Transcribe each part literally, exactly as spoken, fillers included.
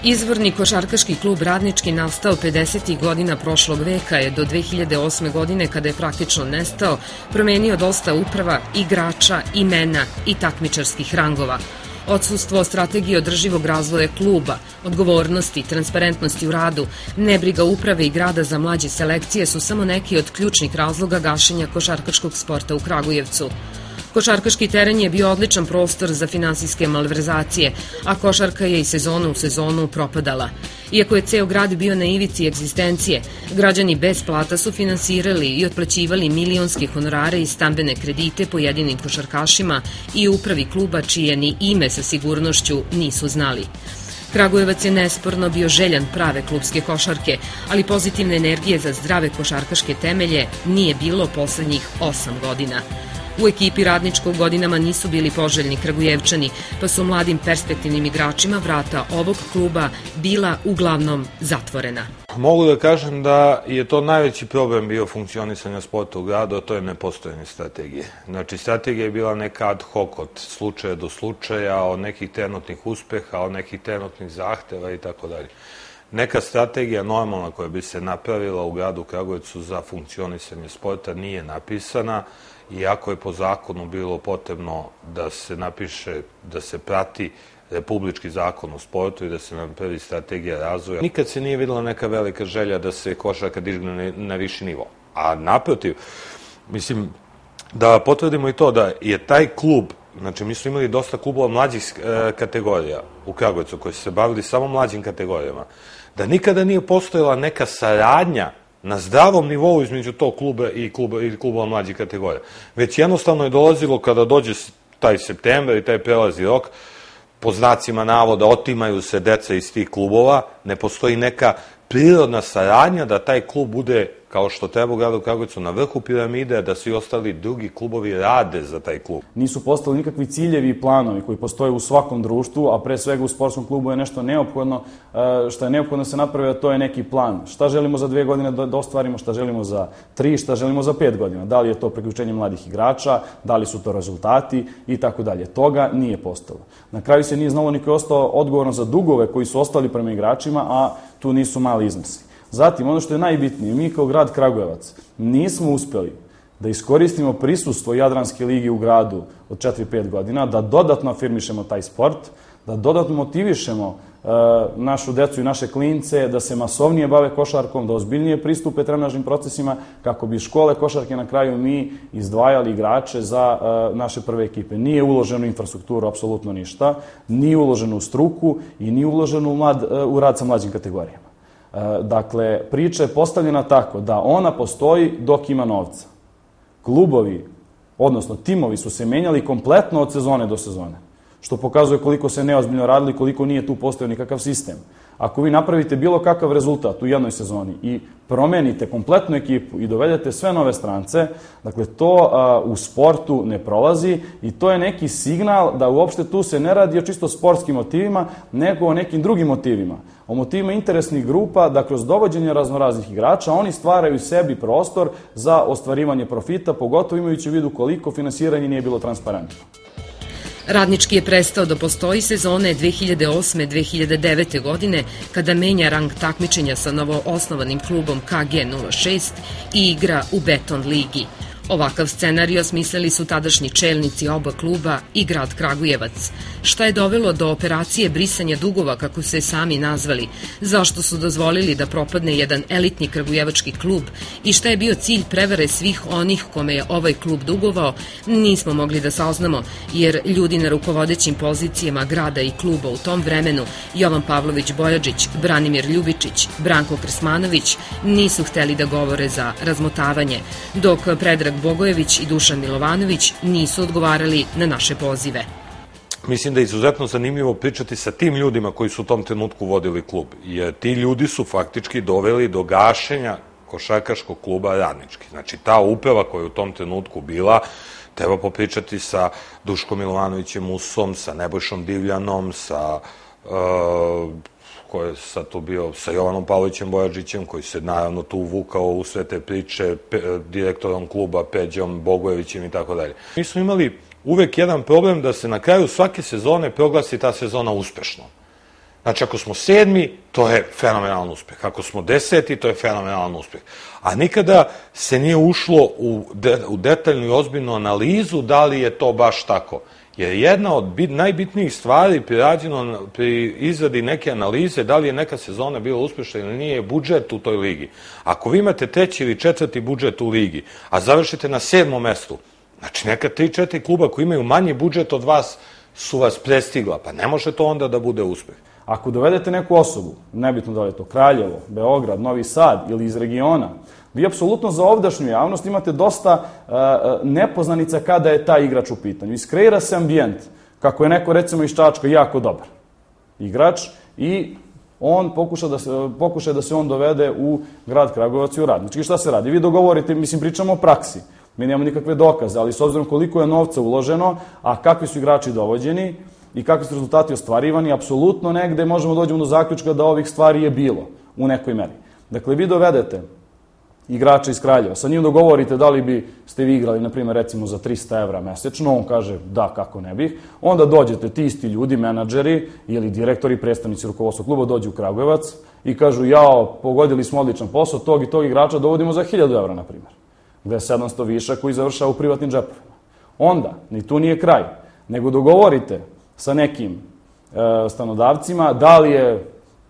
Izvorni košarkaški klub Radnički nastao pedesetih godina prošlog veka je do dve hiljade osme. godine, kada je praktično nestao, promenio dosta uprava, igrača, imena i takmičarskih rangova. Odsustvo strategije održivog razvoja kluba, odgovornosti, transparentnosti u radu, nebriga uprave i grada za mlađe selekcije su samo neki od ključnih razloga gašenja košarkaškog sporta u Kragujevcu. Košarkaški teren je bio odličan prostor za finansijske malverzacije, a košarka je i sezonu u sezonu propadala. Iako je ceo grad bio na ivici egzistencije, građani bez plata su finansirali i otplaćivali milionske honorare i stambene kredite pojedinim košarkašima i upravi kluba čije ni ime sa sigurnošću nisu znali. Kragujevac je nesporno bio željan prave klubske košarke, ali pozitivne energije za zdrave košarkaške temelje nije bilo poslednjih osam godina. U ekipi Radničkog godinama nisu bili poželjni Kragujevčani, pa su mladim perspektivnim igračima vrata ovog kluba bila uglavnom zatvorena. Mogu da kažem da je to najveći problem bio funkcionisanja sporta u gradu, a to je nepostojanje strategije. Znači, strategija je bila neka ad hoc od slučaja do slučaja, od nekih trenutnih uspeha, od nekih trenutnih zahteva i tako dalje. Neka strategija normalna koja bi se napravila u gradu Kragujevcu za funkcionisanje sporta nije napisana, iako je po zakonu bilo potrebno da se napiše, da se prati republički zakon o sportu i da se napravi strategija razvoja. Nikad se nije videla neka velika želja da se košarka digne na viši nivo. A naprotiv, mislim, da potvrdimo i to da je taj klub, znači mi smo imali dosta klubova mlađih kategorija u Kragujevcu koji su se bavili samo mlađim kategorijama, da nikada nije postojala neka saradnja na zdravom nivou između tog kluba i klubova mlađih kategorija. Već jednostavno je dolazilo kada dođe taj september i taj prelazi rok, po znacima navoda otimaju se deca iz tih klubova, ne postoji neka prirodna saradnja da taj klub bude, kao što treba u gradu Kragujevcu, na vrhu piramide, da svi ostali drugi klubovi rade za taj klub. Nisu postali nikakvi ciljevi i planovi koji postoje u svakom društvu, a pre svega u sportskom klubu je nešto neophodno, što je neophodno se napravi, a to je neki plan. Šta želimo za dve godine da ostvarimo, šta želimo za tri, šta želimo za pet godina. Da li je to priključenje mladih igrača, da li su to rezultati i tako dalje. Toga nije postalo. Na kraju se nije znalo ni ko je ostao odgovoran za dugove koji su ostali prema igračima, a tu nisu mali iznosi. Zatim, ono što je najbitnije, mi kao grad Kragujevac nismo uspeli da iskoristimo prisustvo Jadranske ligi u gradu od četiri pet godina, da dodatno afirmišemo taj sport, da dodatno motivišemo našu decu i naše klince da se masovnije bave košarkom, da ozbiljnije pristupe trenažnim procesima, kako bi škole košarke na kraju mi izdvajali igrače za naše prve ekipe. Nije uloženo u infrastrukturu apsolutno ništa, nije uloženo u struku i nije uloženo u, mlad, u rad sa mlađim kategorijama. Dakle, priča je postavljena tako da ona postoji dok ima novca. Klubovi, odnosno timovi, su se menjali kompletno od sezone do sezone, što pokazuje koliko se neozbiljno radili, koliko nije tu postojao nikakav sistem. Ako vi napravite bilo kakav rezultat u jednoj sezoni i promenite kompletnu ekipu i dovedete sve nove strance, dakle, to a, u sportu ne prolazi i to je neki signal da uopšte tu se ne radi o čisto sportskim motivima, nego o nekim drugim motivima. O motivima interesnih grupa, da kroz dovođenje raznoraznih igrača oni stvaraju sebi prostor za ostvarivanje profita, pogotovo imajući u vidu koliko finansiranje nije bilo transparentno. Radnički je prestao da postoji sezone dve hiljade osme dve hiljade devete. godine, kada menja rang takmičenja sa novoosnovanim klubom K G nula šest i igra u Beton ligi. Ovakav scenario smislili su tadašnji čelnici oba kluba i grad Kragujevac. Šta je dovelo do operacije brisanja dugova, kako se sami nazvali? Zašto su dozvolili da propadne jedan elitni kragujevački klub? I šta je bio cilj prevare svih onih kome je ovaj klub dugovao? Nismo mogli da saznamo, jer ljudi na rukovodećim pozicijama grada i kluba u tom vremenu, Jovan Pavlović Bojađić, Branimir Ljubičić, Branko Krsmanović, nisu hteli da govore za razmotavanje, dok Predrag Bogojević i Dušan Milovanović nisu odgovarali na naše pozive. Mislim da je izuzetno zanimljivo pričati sa tim ljudima koji su u tom trenutku vodili klub, jer ti ljudi su faktički doveli do gašenja košarkaškog kluba Radnički. Znači, ta uprava koja je u tom trenutku bila, treba popričati sa Duškom Milovanovićem Usom, sa Nebojšom Divljanom, sa ko je sad tu bio, sa Jovanom Pavlovićem Bojađićem, koji se naravno tu uvukao u sve te priče, direktorom kluba Peđom Bogojevićem i tako dalje. Mi smo imali uvek jedan problem da se na kraju svake sezone proglasi ta sezona uspešno. Znači, ako smo sedmi, to je fenomenalan uspeh. Ako smo deseti, to je fenomenalan uspeh. A nikada se nije ušlo u, de, u detaljnu i ozbiljnu analizu da li je to baš tako. Jer jedna od bit, najbitnijih stvari pri, rađeno, pri izradi neke analize, da li je neka sezona bila uspešna ili nije, je budžet u toj ligi. Ako vi imate treći ili četvrti budžet u ligi, a završite na sedmom mestu, znači neka tri, četiri kluba koji imaju manji budžet od vas su vas prestigla, pa ne može to onda da bude uspeh. Ako dovedete neku osobu, nebitno da li je to Kraljevo, Beograd, Novi Sad ili iz regiona, vi apsolutno za ovdašnju javnost imate dosta uh, nepoznanica kada je taj igrač u pitanju. Iskreira se ambijent, kako je neko recimo iz Čačka jako dobar igrač i on pokuša da se, pokuša da se on dovede u grad Kragujevac i u Radnički. I šta se radi? Vi dogovorite, mislim, pričamo o praksi. Mi nemamo nikakve dokaze, ali s obzirom koliko je novca uloženo, a kakvi su igrači dovođeni i kakvi su rezultati ostvarivani, apsolutno negde možemo dođemo do zaključka da ovih stvari je bilo u nekoj meri. Dakle, vi dovedete igrača iz Kraljeva, sa njim dogovorite da li bi ste vi igrali, na primjer, recimo za trista evra mesečno, on kaže da, kako ne bih, onda dođete ti isti ljudi, menadžeri ili direktori, predstavnici rukovodstva kluba dođu u Kragujevac i kažu jao, pogodili smo odličan posao, tog i tog igrača dovodimo za hiljadu evra, na primjer, gde je sedamsto viša koji završava u privatnim džepovima. Onda, ni tu nije kraj, nego dogovorite sa nekim e, stanodavcima da li je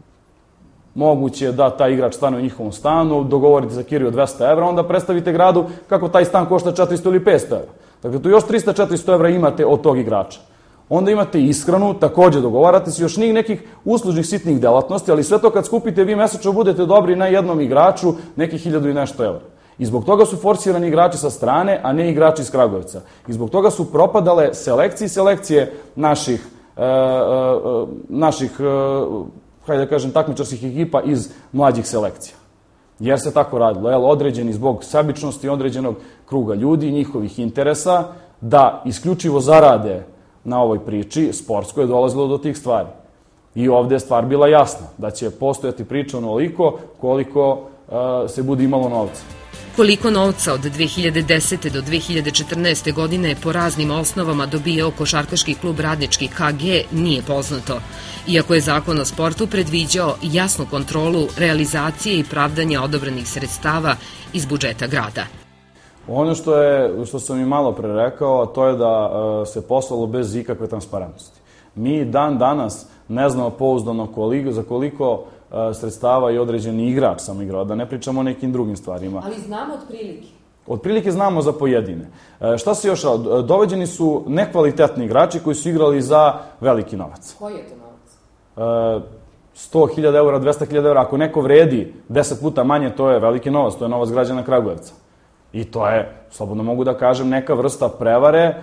moguće da taj igrač stane u njihovom stanu, dogovorite za kiriju dvesta evra, onda predstavite gradu kako taj stan košta četiristo ili petsto evra. Dakle, tu još trista do četiristo evra imate od tog igrača. Onda imate ishranu, takođe dogovarate se još njih nekih uslužnih sitnih delatnosti, ali sve to kad skupite, vi mesečno budete dobri na jednom igraču nekih hiljadu i nešto evra. I zbog toga su forsirani igrači sa strane, a ne igrači iz Kragujevca. I zbog toga su propadale selekcije i selekcije naših, e, e, naših e, hajde da kažem, takmičarskih ekipa iz mlađih selekcija. Jer se tako radilo, jel, određeni zbog sebičnosti određenog kruga ljudi, njihovih interesa, da isključivo zarade na ovoj priči, sportsko je dolazilo do tih stvari. I ovde je stvar bila jasna, da će postojati priča onoliko koliko uh, se bude imalo novca. Koliko novca od dve hiljade desete. do dve hiljade četrnaeste. godine po raznim osnovama dobijao košarkaški klub Radnički K G nije poznato, iako je zakon o sportu predviđao jasnu kontrolu realizacije i pravdanja odobranih sredstava iz budžeta grada. Ono što, je, što sam i malo pre rekao, to je da uh, se poslalo bez ikakve transparentnosti. Mi dan danas ne znamo pouzdano koliko, za koliko uh, sredstava i određeni igrač sam igrao, da ne pričamo o nekim drugim stvarima. Ali znamo otprilike. Otprilike znamo za pojedine. Uh, šta se još, doveđeni su nekvalitetni igrači koji su igrali za veliki novac. Koji je to novac? Uh, sto hiljada eura, dvesta hiljada eura, ako neko vredi deset puta manje, to je veliki novac, to je novac građana Kragujevca. I to je, slobodno mogu da kažem, neka vrsta prevare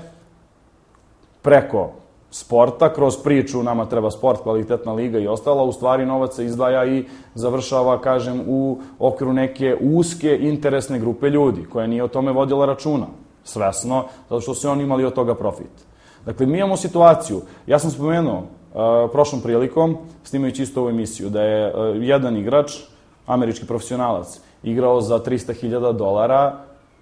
preko sporta, kroz priču nama treba sport, kvalitetna liga i ostala, u stvari novac se izdvaja i završava, kažem, u okviru neke uske interesne grupe ljudi, koja nije o tome vodila računa, svesno, zato što su oni imali od toga profit. Dakle, mi imamo situaciju, ja sam spomenuo uh, prošlom prilikom, snimajući isto ovu emisiju, da je uh, jedan igrač, američki profesionalac, igrao za trista hiljada dolara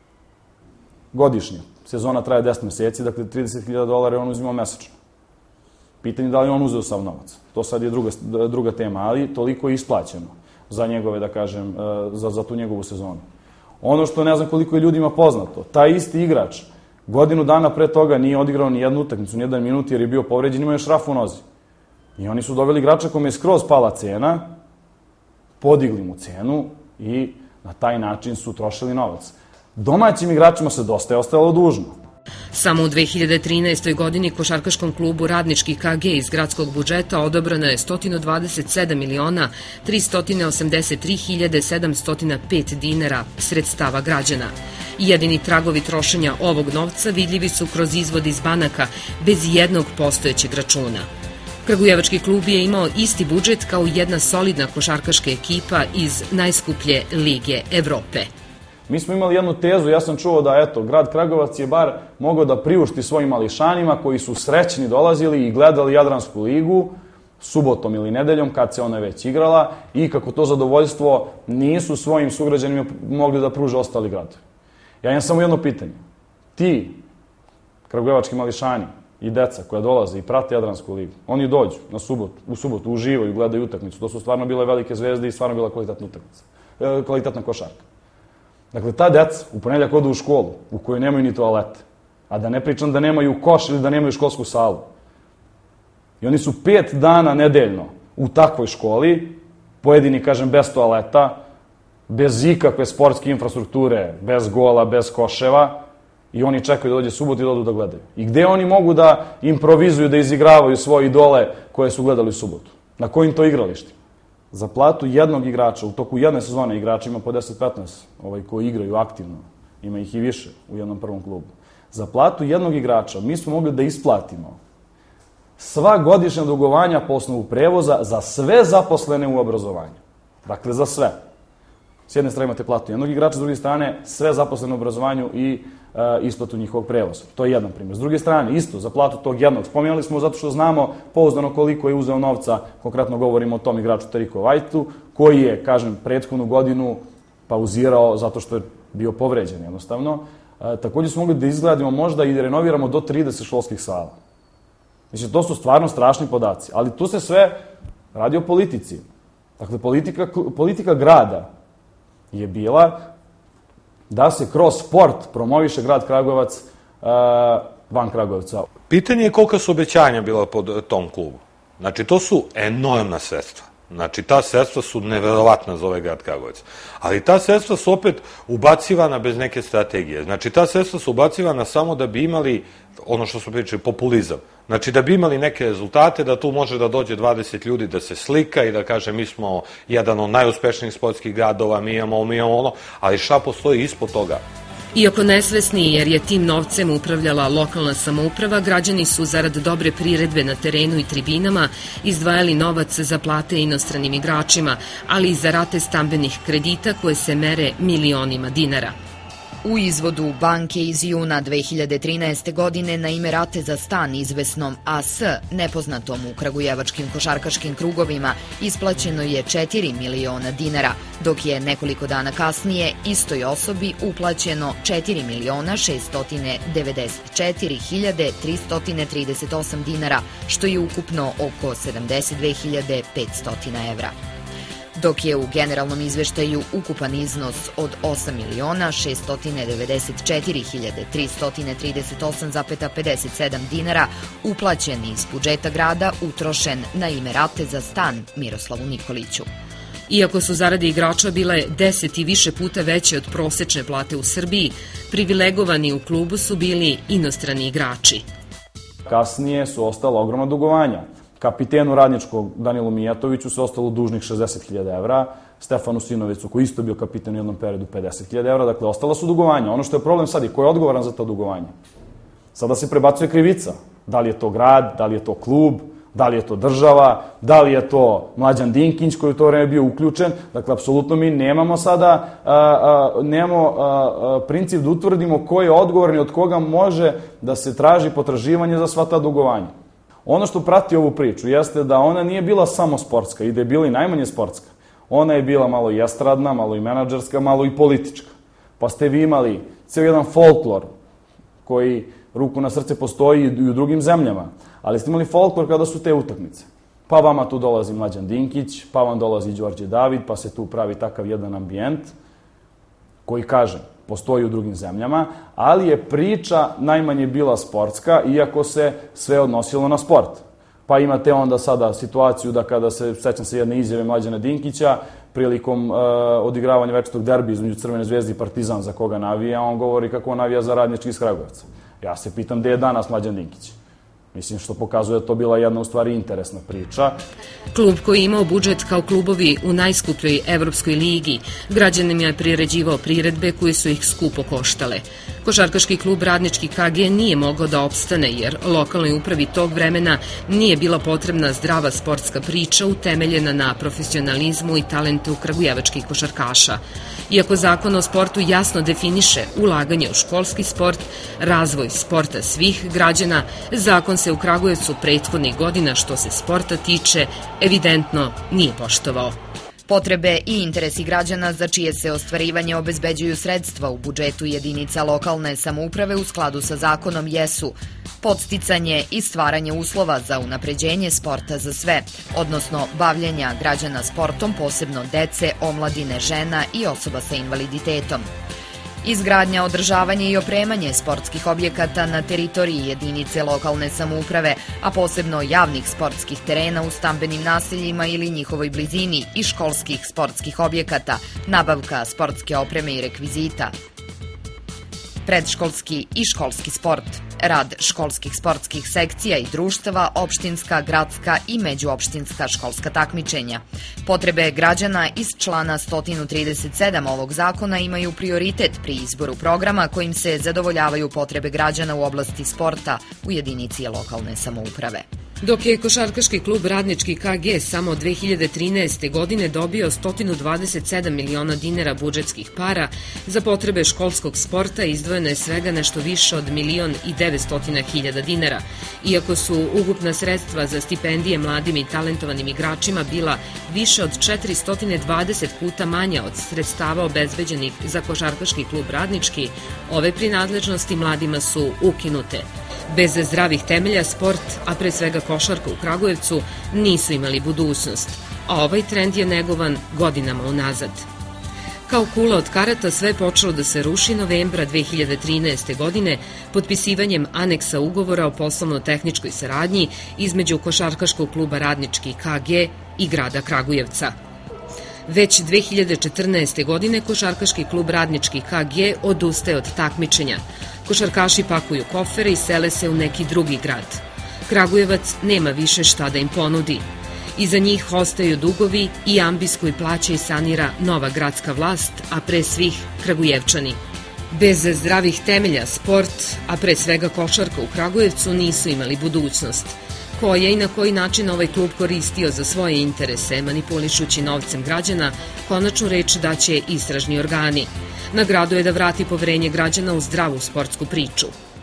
godišnje. Sezona traje deset meseci, dakle trideset hiljada dolara je on uzimao mesečno. Pitanje je da li on uzeo sav novac. To sad je druga, druga tema, ali toliko je isplaćeno za njegove, da kažem, za, za tu njegovu sezonu. Ono što ne znam koliko je ljudima poznato, taj isti igrač godinu dana pre toga nije odigrao ni jednu utakmicu, ni jedan minut jer je bio povređen, imao je šraf u nozi. I oni su doveli igrača kome je skroz pala cena, podigli mu cenu i na taj način su trošili novac. Domaćim igračima se dosta je ostalo dužno. Samo u dve hiljade trinaestoj. godini košarkaškom klubu Radnički K G iz gradskog budžeta odobrano je sto dvadeset sedam miliona tristo osamdeset tri hiljade sedamsto pet dinara sredstava građana. Jedini tragovi trošenja ovog novca vidljivi su kroz izvod iz banaka bez jednog postojećeg računa. Kragujevački klub je imao isti budžet kao jedna solidna košarkaška ekipa iz najskuplje lige Evrope. Mi smo imali jednu tezu, ja sam čuo da, eto, grad Kragujevac je bar mogao da priušti svojim mališanima koji su srećni dolazili i gledali Jadransku ligu subotom ili nedeljom kad se ona već igrala i kako to zadovoljstvo nisu svojim sugrađanima mogli da pruže ostali gradovi. Ja imam samo jedno pitanje. Ti, kragujevački mališani, i deca koja dolaze i prate Jadransku ligu, oni dođu na subotu, u subotu, uživaju, gledaju utakmicu. To su stvarno bile velike zvezde i stvarno bila kvalitetna utakmica, kvalitetna košarka. Dakle, ta deca u ponedjeljak odu u školu u kojoj nemaju ni toalete, a da ne pričam da nemaju koš ili da nemaju školsku salu. I oni su pet dana nedeljno u takvoj školi, pojedini, kažem, bez toaleta, bez ikakve sportske infrastrukture, bez gola, bez koševa, i oni čekaju da dođe subot i da odu da gledaju. I gde oni mogu da improvizuju, da izigravaju svoje idole koje su gledali u subotu? Na kojim to igralištima? Za platu jednog igrača, u toku jedne sezone igrača ima po deset petnaest, ovaj, koji igraju aktivno, ima ih i više u jednom prvom klubu. Za platu jednog igrača mi smo mogli da isplatimo sva godišnja dugovanja po osnovu prevoza za sve zaposlene u obrazovanju. Dakle, za sve. S jedne strane imate platu jednog igrača, s druge strane sve zaposlene u obrazovanju i e, isplatu njihovog prevoza. To je jedan primjer. S druge strane, isto, za platu tog jednog. Spominjali smo zato što znamo pouzdano koliko je uzeo novca, konkretno govorimo o tom igraču Teriku Vajtu, koji je, kažem, prethodnu godinu pauzirao zato što je bio povređen jednostavno. E, također smo mogli da izgradimo možda i da renoviramo do trideset školskih sala. Mislim, to su stvarno strašni podaci, ali tu se sve radi o politici. Dakle, politika, politika grada je bila da se kroz sport promoviše grad Kragujevac uh, van Kragujevca. Pitanje je kolika su obećanja bila pod tom klubu. Znači, to su enormna sredstva. Znači, ta sredstva su neverovatna za ovaj grad Kragujevac. Ali ta sredstva su opet ubacivana bez neke strategije. Znači, ta sredstva su ubacivana samo da bi imali, ono što smo pričali, populizam. Znači, da bi imali neke rezultate, da tu može da dođe dvadeset ljudi da se slika i da kaže mi smo jedan od najuspešnijih sportskih gradova, mi imamo, mi imamo ono, ali šta postoji ispod toga? Iako nesvesni, jer je tim novcem upravljala lokalna samouprava, građani su zarad dobre priredbe na terenu i tribinama izdvajali novac za plate inostranim igračima, ali i za rate stambenih kredita koje se mere milionima dinara. U izvodu banke iz juna dve hiljade trinaeste. godine na ime rate za stan izvesnom A S, nepoznatom u kragujevačkim košarkaškim krugovima, isplaćeno je četiri miliona dinara, dok je nekoliko dana kasnije istoj osobi uplaćeno četiri miliona šeststo devedeset četiri hiljade tristo trideset osam dinara, što je ukupno oko sedamdeset dve hiljade petsto evra. Dok je u generalnom izveštaju ukupan iznos od osam miliona šeststo devedeset četiri hiljade tristo trideset osam zarez pedeset sedam dinara uplaćen iz budžeta grada utrošen na ime rate za stan Miroslavu Nikoliću. Iako su zarade igrača bile deset i više puta veće od prosečne plate u Srbiji, privilegovani u klubu su bili inostrani igrači. Kasnije su ostala ogromna dugovanja. Kapitenu Radničkog Danilu Mijatoviću se ostalo dužnih šezdeset hiljada evra, Stefanu Sinovicu, koji isto bio kapiten u jednom periodu, pedeset hiljada evra, dakle, ostala su dugovanja. Ono što je problem sad je ko je odgovoran za to dugovanje. Sada se prebacuje krivica. Da li je to grad, da li je to klub, da li je to država, da li je to Mlađan Dinkić koji u to vreme bio uključen. Dakle, apsolutno mi nemamo sada, a, a, nemamo a, a, princip da utvrdimo ko je odgovoran i od koga može da se traži potraživanje za sva ta dugovanja. Ono što prati ovu priču jeste da ona nije bila samo sportska i da je bila i najmanje sportska. Ona je bila malo i estradna, malo i menadžerska, malo i politička. Pa ste vi imali cijel jedan folklor koji, ruku na srce, postoji i u drugim zemljama, ali ste imali folklor kada su te utakmice. Pa vama tu dolazi Mlađan Dinkić, pa vam dolazi Đorđe David, pa se tu pravi takav jedan ambijent koji, kaže, postoji u drugim zemljama, ali je priča najmanje bila sportska, iako se sve odnosilo na sport. Pa imate onda sada situaciju da kada se, sećam se jedne izjave Mlađana Dinkića, prilikom uh, odigravanja večitog derbi između Crvene zvezde i Partizan za koga navija, on govori kako on navija za Radnički iz Kragujevca. Ja se pitam gde je danas Mlađan Dinkić. Mislim, što pokazuje da to bila jedna u stvari interesna priča. Klub koji je imao budžet kao klubovi u najskupljoj Evropskoj ligi, građanima je priređivao priredbe koje su ih skupo koštale. Košarkaški klub Radnički K G nije mogao da opstane jer lokalnoj upravi tog vremena nije bila potrebna zdrava sportska priča utemeljena na profesionalizmu i talentu kragujevačkih košarkaša. Iako zakon o sportu jasno definiše ulaganje u školski sport, razvoj sporta svih građana, zakon se u Kragujevcu prethodnih godina, što se sporta tiče, evidentno nije poštovao. Potrebe i interesi građana za čije se ostvarivanje obezbeđuju sredstva u budžetu jedinica lokalne samouprave u skladu sa zakonom jesu podsticanje i stvaranje uslova za unapređenje sporta za sve, odnosno bavljenja građana sportom, posebno dece, omladine, žena i osoba sa invaliditetom. Izgradnja, održavanje i opremanje sportskih objekata na teritoriji jedinice lokalne samouprave, a posebno javnih sportskih terena u stambenim naseljima ili njihovoj blizini i školskih sportskih objekata, nabavka sportske opreme i rekvizita, predškolski i školski sport, rad školskih sportskih sekcija i društava, opštinska, gradska i međuopštinska školska takmičenja. Potrebe građana iz člana sto trideset sedam ovog zakona imaju prioritet pri izboru programa kojim se zadovoljavaju potrebe građana u oblasti sporta u jedinici lokalne samouprave. Dok je košarkaški klub Radnički K G samo od dve hiljade trinaeste. godine dobio sto dvadeset sedam miliona dinara budžetskih para, za potrebe školskog sporta izdvojeno je svega nešto više od milion i devetsto hiljada dinara, iako su ukupna sredstva za stipendije mladim i talentovanim igračima bila više od četiristo dvadeset puta manja od sredstava obezbeđenih za košarkaški klub Radnički, ove prinadležnosti mladima su ukinute. Bez zdravih temelja sport, a pre svega košarka u Kragujevcu, nisu imali budućnost, a ovaj trend je negovan godinama unazad. Kao kula od karata sve je počelo da se ruši novembra dve hiljade trinaeste. godine potpisivanjem aneksa ugovora o poslovno-tehničkoj saradnji između košarkaškog kluba Radnički K G i grada Kragujevca. Već dve hiljade četrnaeste. godine košarkaški klub Radnički K G odustaje od takmičenja. Košarkaši pakuju kofere i sele se u neki drugi grad. Kragujevac nema više šta da im ponudi. Iza njih ostaju dugovi i ambis koji plaća i sanira nova gradska vlast, a pre svih Kragujevčani. Bez zdravih temelja sport, a pre svega košarka u Kragujevcu, nisu imali budućnost. Ko je i na koji način ovaj klub koristio za svoje interese, manipulišući novcem građana, konačnu reč daće istražni organi. Na gradu je da vrati poverenje građana u zdravu sportsku priču.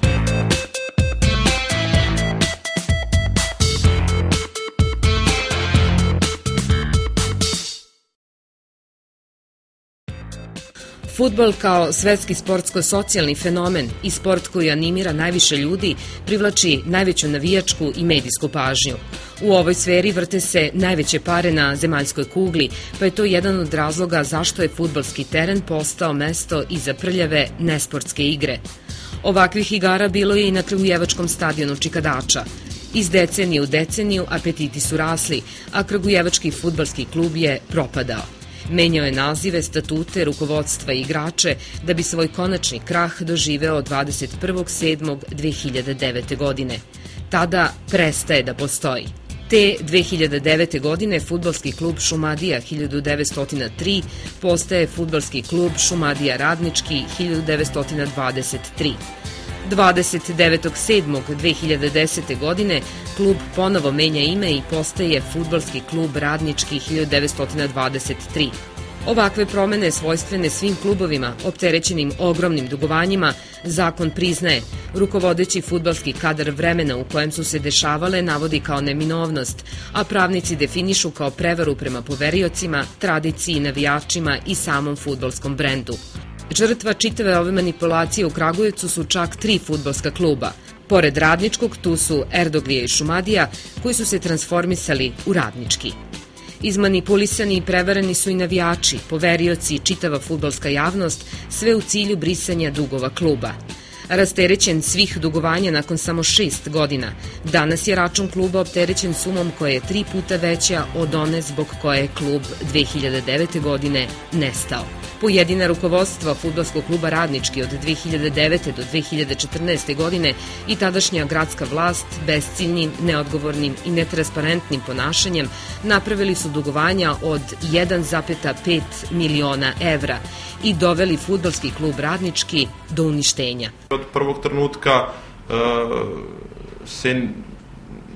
Fudbal kao svetski sportsko-socijalni fenomen i sport koji animira najviše ljudi privlači najveću navijačku i medijsku pažnju. U ovoj sferi vrte se najveće pare na zemaljskoj kugli, pa je to jedan od razloga zašto je fudbalski teren postao mesto i za prljave nesportske igre. Ovakvih igara bilo je i na Kragujevačkom stadionu Čikadača. Iz decenije u deceniju apetiti su rasli, a Kragujevački fudbalski klub je propadao. Menjao je nazive, statute, rukovodstva i igrače da bi svoj konačni krah doživeo dvadeset prvog sedmog dve hiljade devete. godine. Tada prestaje da postoji. Te dve hiljade devete. godine fudbalski klub Šumadija hiljadu devetsto tri postaje fudbalski klub Šumadija Radnički hiljadu devetsto dvadeset tri. dvadeset devetog sedmog dve hiljade desete. godine klub ponovo menja ime i postaje fudbalski klub Radnički hiljadu devetsto dvadeset tri. Ovakve promene svojstvene svim klubovima, opterećenim ogromnim dugovanjima, zakon priznaje. Rukovodeći fudbalski kadar vremena u kojem su se dešavale navodi kao neminovnost, a pravnici definišu kao prevaru prema poveriocima, tradiciji, navijačima i samom fudbalskom brendu. Žrtva čitave ove manipulacije u Kragujevcu su čak tri fudbalska kluba. Pored Radničkog, tu su Erdoglija i Šumadija, koji su se transformisali u Radnički. Izmanipulisani i prevareni su i navijači, poverioci i čitava fudbalska javnost, sve u cilju brisanja dugova kluba. Rasterećen svih dugovanja nakon samo šest godina, danas je račun kluba opterećen sumom koja je tri puta veća od one zbog koje je klub dve hiljade devete. godine nestao. Pojedina rukovodstva fudbalskog kluba Radnički od dve hiljade devete. do dve hiljade četrnaeste. godine i tadašnja gradska vlast besciljnim, neodgovornim i netransparentnim ponašanjem napravili su dugovanja od jedan zarez pet miliona evra i doveli fudbalski klub Radnički do uništenja. Od prvog trenutka se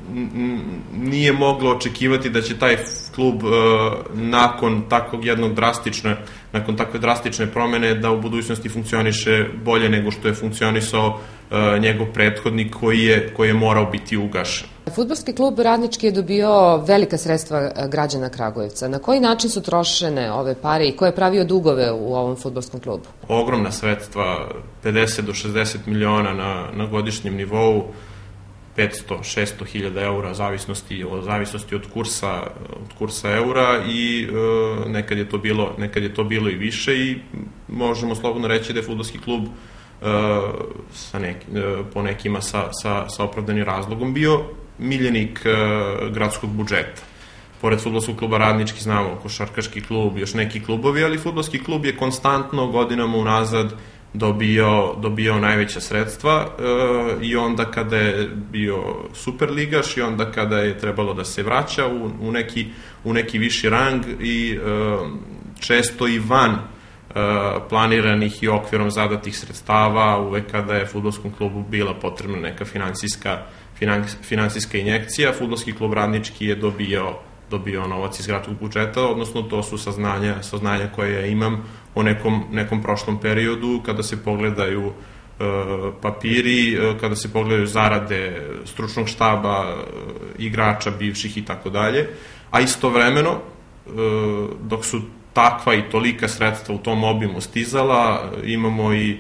nije moglo očekivati da će taj klub nakon takvog jednog drastične, nakon takve drastične promene da u budućnosti funkcioniše bolje nego što je funkcionisao njegov prethodnik koji je, koji je morao biti ugašen. Fudbalski klub Radnički je dobio velika sredstva građana Kragujevca. Na koji način su trošene ove pare i ko je pravio dugove u ovom fudbalskom klubu? Ogromna sredstva, pedeset do šezdeset miliona na, na godišnjem nivou, petsto do šesto hiljada eura, zavisnosti, o zavisnosti od kursa, od kursa eura i e, nekad, je to bilo, nekad je to bilo i više i možemo slobodno reći da je fudbalski klub e, sa nek, e, po nekima sa, sa, sa opravdanim razlogom bio miljenik e, gradskog budžeta. Pored fudbalskog kluba Radnički znamo košarkaški klub, još neki klubovi, ali fudbalski klub je konstantno godinama unazad dobio, dobio najveća sredstva e, i onda kada je bio superligaš i onda kada je trebalo da se vraća u, u, neki, u neki viši rang i e, često i van e, planiranih i okvirom zadatih sredstava, uvek kada je fudbalskom klubu bila potrebna neka finansijska, finansijska injekcija, fudbalski klub Radnički je dobio dobio novac iz gradskog budžeta, odnosno to su saznanja, saznanja koje ja imam o nekom, nekom prošlom periodu, kada se pogledaju e, papiri, e, kada se pogledaju zarade stručnog štaba, e, igrača, bivših i tako dalje, a istovremeno, e, dok su takva i tolika sredstva u tom obimu stizala, imamo i e,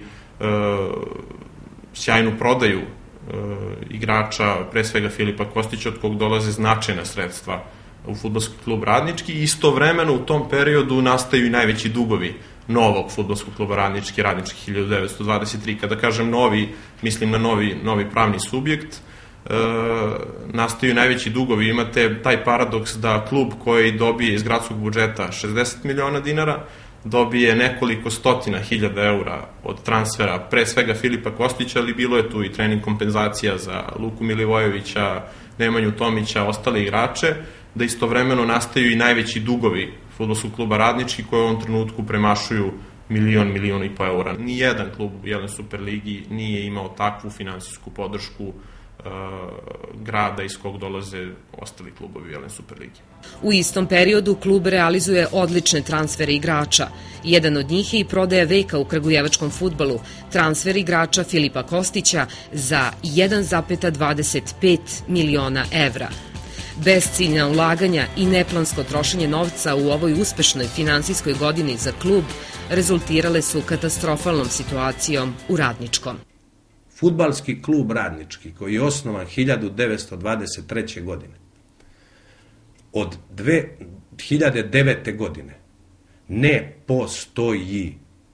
sjajnu prodaju e, igrača, pre svega Filipa Kostića, od kog dolaze značajna sredstva u fudbalski klub Radnički i istovremeno u tom periodu nastaju i najveći dugovi novog fudbalskog kluba Radnički, Radnički hiljadu devetsto dvadeset tri. Kada kažem novi, mislim na novi, novi pravni subjekt, e, nastaju najveći dugovi. Imate taj paradoks da klub koji dobije iz gradskog budžeta šezdeset miliona dinara, dobije nekoliko stotina hiljada eura od transfera, pre svega Filipa Kostića, ali bilo je tu i trening kompenzacija za Luku Milivojevića, Nemanju Tomića, ostale igrače, da istovremeno nastaju i najveći dugovi fudbalskog kluba Radnički koji u ovom trenutku premašuju milion, milion i po eura. Nijedan klub u jednoj Superligi nije imao takvu finansijsku podršku uh, grada iz kog dolaze ostali klubovi u jednoj Superligi. U istom periodu klub realizuje odlične transfere igrača. Jedan od njih je i prodaja veka u kragujevačkom fudbalu, transfer igrača Filipa Kostića za jedan zarez dvadeset pet miliona evra. Besciljna ulaganja i neplansko trošenje novca u ovoj uspešnoj finansijskoj godini za klub rezultirale su katastrofalnom situacijom u Radničkom. Fudbalski klub Radnički, koji je osnovan hiljadu devetsto dvadeset treće. godine, od dve hiljade devete. godine ne postoji.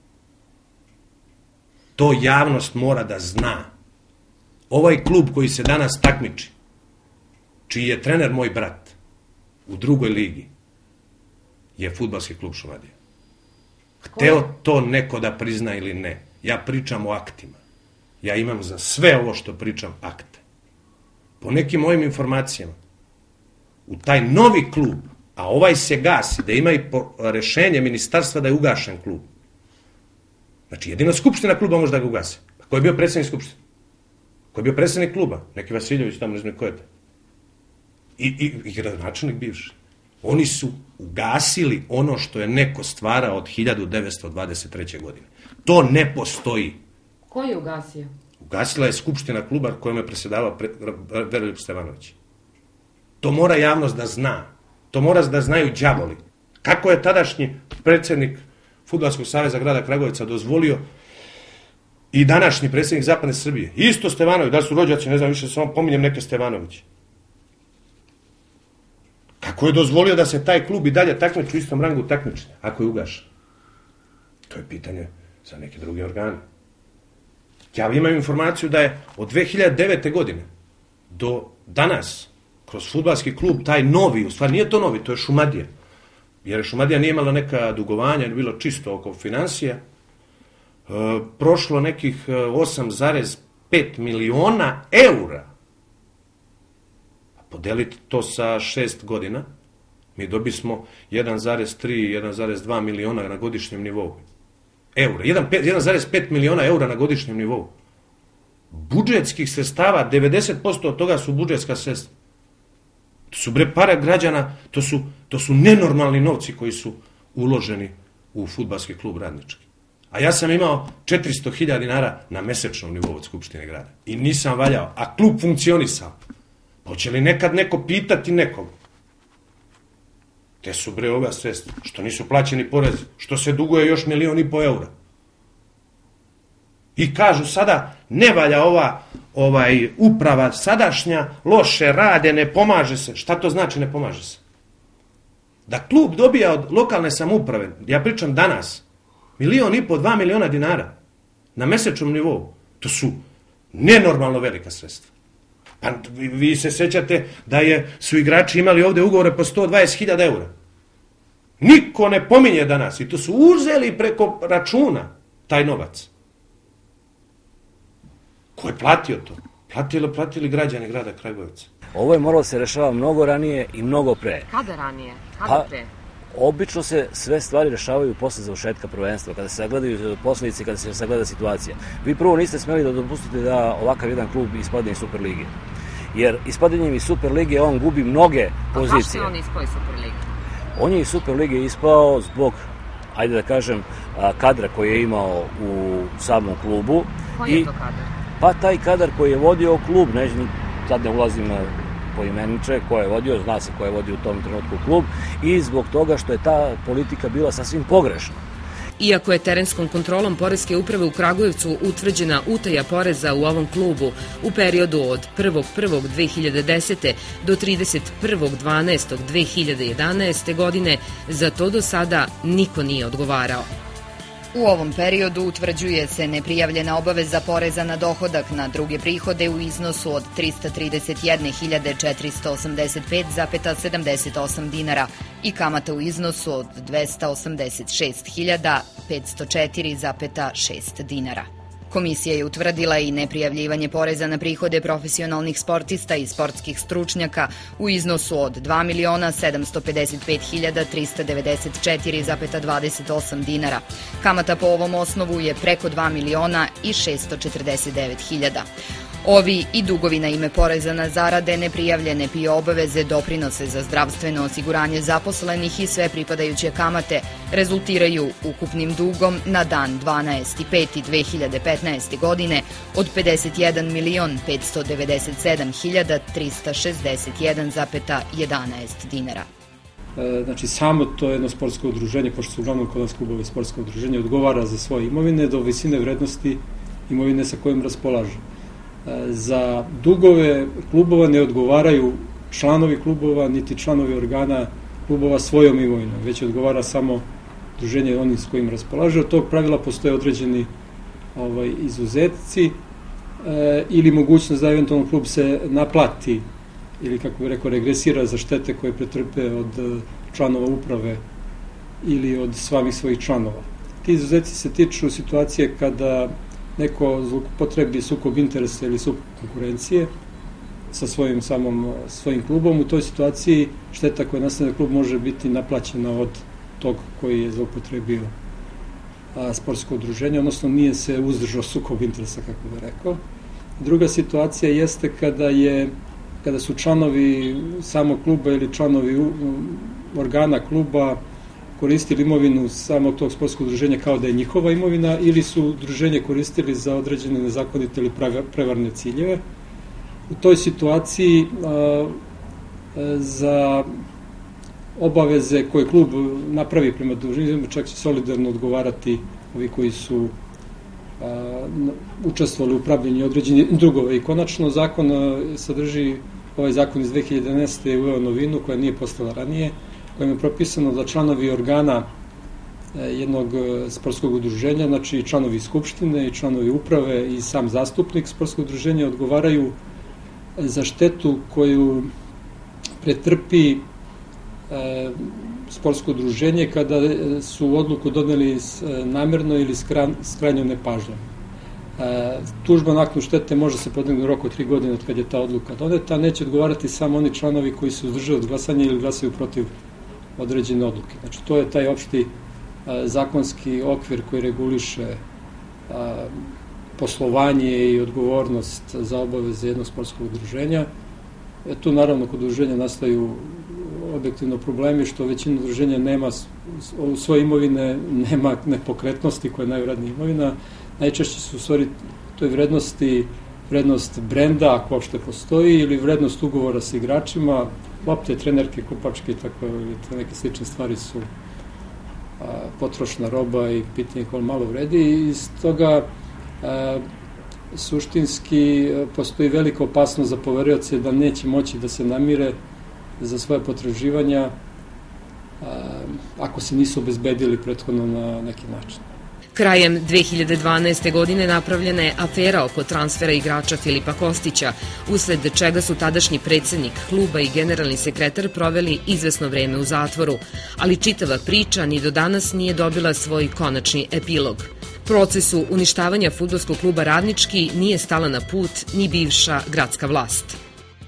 To javnost mora da zna. Ovaj klub koji se danas takmiči, čiji je trener moj brat u drugoj ligi, je fudbalski klub Šumadija. Hteo to neko da prizna ili ne. Ja pričam o aktima. Ja imam za sve ovo što pričam akte. Po nekim mojim informacijama, u taj novi klub, a ovaj se gasi, da ima i rešenje ministarstva da je ugašen klub. Znači, jedino skupština kluba može da ga ugasi. Ko je bio predsednik skupštine? Ko je bio predsednik kluba? Neki Vasiljević, tamo ne znam ko je to. I, i, i gradonačelnik bivši. Oni su ugasili ono što je neko stvarao od hiljadu devetsto dvadeset treće. godine. To ne postoji. Ko je ugasio? Ugasila je skupština kluba kojom je presedavao pre, Veroljub Stevanović. To mora javnost da zna. To mora da znaju đavoli. Kako je tadašnji predsednik Fudbalskog saveza grada Kragujevca dozvolio i današnji predsednik Zapadne Srbije, isto Stevanović, da su rođaci, ne znam više, samo pominjem neke Stevanović. Kako je dozvolio da se taj klub i dalje takmiči u istom rangu takmičenja, ako je ugašen? To je pitanje za neke druge organe. Ja imam informaciju da je od dve hiljade devete. godine do danas, kroz fudbalski klub, taj novi, u stvari nije to novi, to je Šumadija. Jer Šumadija nije imala neka dugovanja, je bilo čisto oko financija. E, prošlo nekih osam zarez pet miliona eura. Podeliti to sa šest godina, mi dobismo jedan zarez tri, jedan zarez dva miliona na godišnjem nivou. Eura. jedan zarez pet miliona eura na godišnjem nivou. Budžetskih sredstava, devedeset posto od toga su budžetska sredstva. To su bre pare građana, to su, to su nenormalni novci koji su uloženi u fudbalski klub Radnički. A ja sam imao četiristo hiljada dinara na mesečnom nivou od Skupštine grada. I nisam valjao, a klub funkcionisao. Hoće li nekad neko pitati nekog? Te su bre ove sredstva, što nisu plaćeni porezi, što se duguje još milion i po eura. I kažu sada, ne valja ova ovaj, uprava sadašnja, loše rade, ne pomaže se. Šta to znači ne pomaže se? Da klub dobija od lokalne samouprave, ja pričam danas, milion i po, dva miliona dinara na mesečnom nivou, to su nenormalno velika sredstva. Pa vi, vi se sećate da je, su igrači imali ovde ugovore po sto dvadeset hiljada eura. Niko ne pominje danas i to su uzeli preko računa taj novac. Ko je platio to? Platili, platili građani grada Kragujevca. Ovo je moralo se rešava mnogo ranije i mnogo pre. Kada ranije? Kada pre? Pa, obično se sve stvari rešavaju posle završetka prvenstva, kada se sagledaju posledice, kada se sagleda situacija. Vi prvo niste smeli da dopustite da ovakav jedan klub ispadne iz Superlige. Jer ispadanjem iz Superlige on gubi mnoge pozicije. A zašto je on ispao iz Superlige? On je iz Superlige ispao zbog, ajde da kažem, kadra koji je imao u samom klubu. Koji je to kadar? Pa taj kadar koji je vodio klub, ne, sad ne ulazim po imeniče ko je vodio, zna se ko je vodio u tom trenutku klub i zbog toga što je ta politika bila sasvim pogrešna. Iako je terenskom kontrolom Poreske uprave u Kragujevcu utvrđena utaja poreza u ovom klubu u periodu od prvog prvog dve hiljade desete. do trideset prvog dvanaestog dve hiljade jedanaeste. godine, za to do sada niko nije odgovarao. U ovom periodu utvrđuje se neprijavljena obaveza poreza na dohodak na druge prihode u iznosu od trista trideset jedne hiljade četiristo osamdeset pet zarez sedamdeset osam dinara i kamata u iznosu od dvesta osamdeset šest hiljada petsto četiri zarez šest dinara. Komisija je utvrdila i neprijavljivanje poreza na prihode profesionalnih sportista i sportskih stručnjaka u iznosu od dva miliona sedamsto pedeset pet hiljada trista devedeset četiri zarez dvadeset osam dinara. Kamata po ovom osnovu je preko dva miliona i šesto četrdeset devet hiljada. Ovi i dugovi na ime poreza na zarade, neprijavljene P I O obaveze, doprinose za zdravstveno osiguranje zaposlenih i sve pripadajuće kamate rezultiraju ukupnim dugom na dan dvanaesti peti dve hiljade petnaeste. godine od pedeset jedan milion petsto devedeset sedam hiljada trista šezdeset jedan zarez jedanaest dinara. Znači, samo to jedno sportsko udruženje, pošto su uglavnom kod nas klubovi sportsko udruženje, odgovara za svoje imovine do visine vrednosti imovine sa kojim raspolažu. Za dugove klubova ne odgovaraju članovi klubova, niti članovi organa klubova svojom imovinom, već odgovara samo udruženje onih s kojim raspolaže. Od tog pravila postoje određeni ovaj, izuzetci e, ili mogućnost da eventualno klub se naplati ili, kako bih rekao, regresira za štete koje pretrpe od članova uprave ili od samih svojih članova. Ti izuzetci se tiču situacije kada neko zloupotrebi sukob interesa ili sukob konkurencije sa svojim samom svojim klubom. U toj situaciji šteta koja nastane klub može biti naplaćena od tog koji je zloupotrebio sportsko udruženje, odnosno nije se uzdržao sukob interesa, kako bih rekao. Druga situacija jeste kada je kada su članovi samog kluba ili članovi organa kluba koristili imovinu samog tog sportskog udruženja kao da je njihova imovina ili su udruženje koristili za određene nezakonite ili prevarne ciljeve. U toj situaciji a, a, za obaveze koje klub napravi prema udruženju čak će solidarno odgovarati ovi koji su a, učestvovali u upravljanju određenih drugova. I konačno zakon a, sadrži, ovaj zakon iz dve hiljade jedanaeste. je uveo novinu koja nije postala ranije, kojim je propisano da članovi organa jednog sportskog udruženja, znači članovi skupštine i članovi uprave i sam zastupnik sportskog udruženja odgovaraju za štetu koju pretrpi sportsko udruženje kada su odluku doneli namerno ili s krajnjom nepažnjom. Tužba naknadu štete može se podneti u roku od tri godine od kad je ta odluka doneta, neće odgovarati samo oni članovi koji su uzdržali od glasanja ili glasaju protiv određene odluke. Znači, to je taj opšti a, zakonski okvir koji reguliše a, poslovanje i odgovornost za obaveze jednog sportskog udruženja Tu naravno kod udruženja nastaju objektivno problemi što većina udruženja nema u svoje imovine, nema nepokretnosti koja je najvrednija imovina. Najčešće su u stvari toj vrednosti vrednost brenda, ako uopšte postoji, ili vrednost ugovora sa igračima, lopte, trenerke, kupačke i tako, neke slične stvari su a, potrošna roba i pitanje koliko malo vredi. I iz toga a, suštinski postoji velika opasnost za poverioce da neće moći da se namire za svoje potraživanja a, ako se nisu obezbedili prethodno na neki način. Krajem dve hiljade dvanaeste. godine napravljena je afera oko transfera igrača Filipa Kostića, usled čega su tadašnji predsednik kluba i generalni sekretar proveli izvesno vreme u zatvoru, ali čitava priča ni do danas nije dobila svoj konačni epilog. Procesu uništavanja fudbalskog kluba Radnički nije stala na put ni bivša gradska vlast.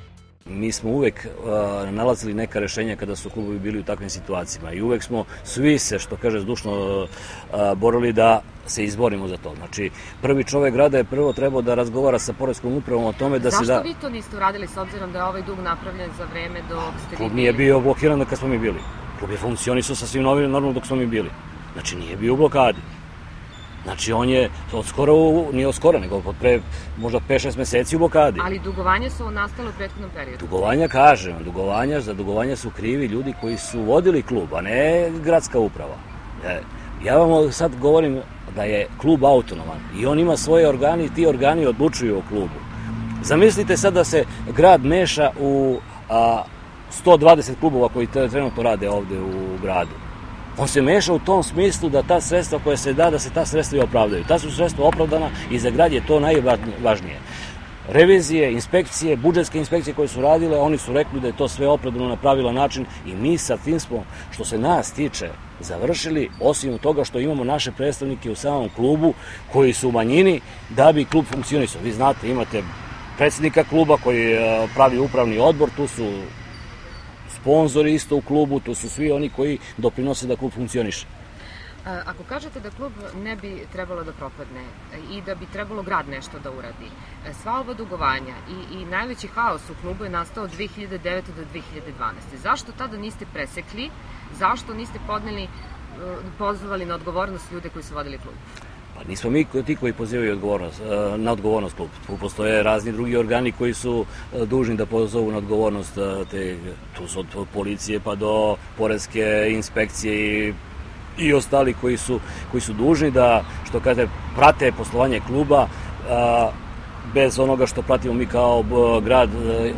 Mi smo uvek uh, nalazili neka rešenja kada su klubovi bili u takvim situacijama i uvek smo svi se, što kaže, zdušno uh, borili da se izborimo za to. Znači, prvi čovek grada je prvo trebao da razgovara sa poreskom upravom o tome da se da... Zašto vi to niste uradili s obzirom da je ovaj dug napravljen za vreme dok ste vi Klub nije bio blokiran kad smo mi bili. Klub je funkcionisao sa svim novim normalno dok smo mi bili. Znači, nije bio u blokadi. Znači, on je od skoro, nije od skoro, nego od pre možda pet šest meseci u blokadi. Ali dugovanja su nastale u prethodnom periodu. Dugovanja, kažem, dugovanja, za dugovanja su krivi ljudi koji su vodili klub, a ne gradska uprava. Ja vam sad govorim da je klub autonoman i on ima svoje organi i ti organi odlučuju o klubu. Zamislite sad da se grad meša u a, sto dvadeset klubova koji trenutno rade ovde u gradu. On se meša u tom smislu da ta sredstva koja se da, da se ta sredstva i opravdaju. Ta su sredstva opravdana i za grad je to najvažnije. Revizije, inspekcije, budžetske inspekcije koje su radile, oni su rekli da je to sve opravdano na pravilan način i mi sa tim smo, što se nas tiče, završili, osim toga što imamo naše predstavnike u samom klubu koji su u manjini da bi klub funkcionisao. Vi znate, imate predsednika kluba koji pravi upravni odbor, tu su sponzori isto u klubu, to su svi oni koji doprinose da klub funkcioniše. Ako kažete da klub ne bi trebalo da propadne i da bi trebalo grad nešto da uradi, sva ova dugovanja i, i najveći haos u klubu je nastao od dve hiljade devete. do dve hiljade dvanaeste. Zašto tada niste presekli? Zašto niste podneli, pozvali na odgovornost ljude koji su vodili klub? Pa nismo mi ti koji pozivaju odgovornost, na odgovornost klub. Tu postoje razni drugi organi koji su dužni da pozovu na odgovornost. Te, tu su od policije pa do poreske inspekcije i, i ostali koji su, koji su dužni da, što kaže, prate poslovanje kluba a, bez onoga što pratimo mi kao grad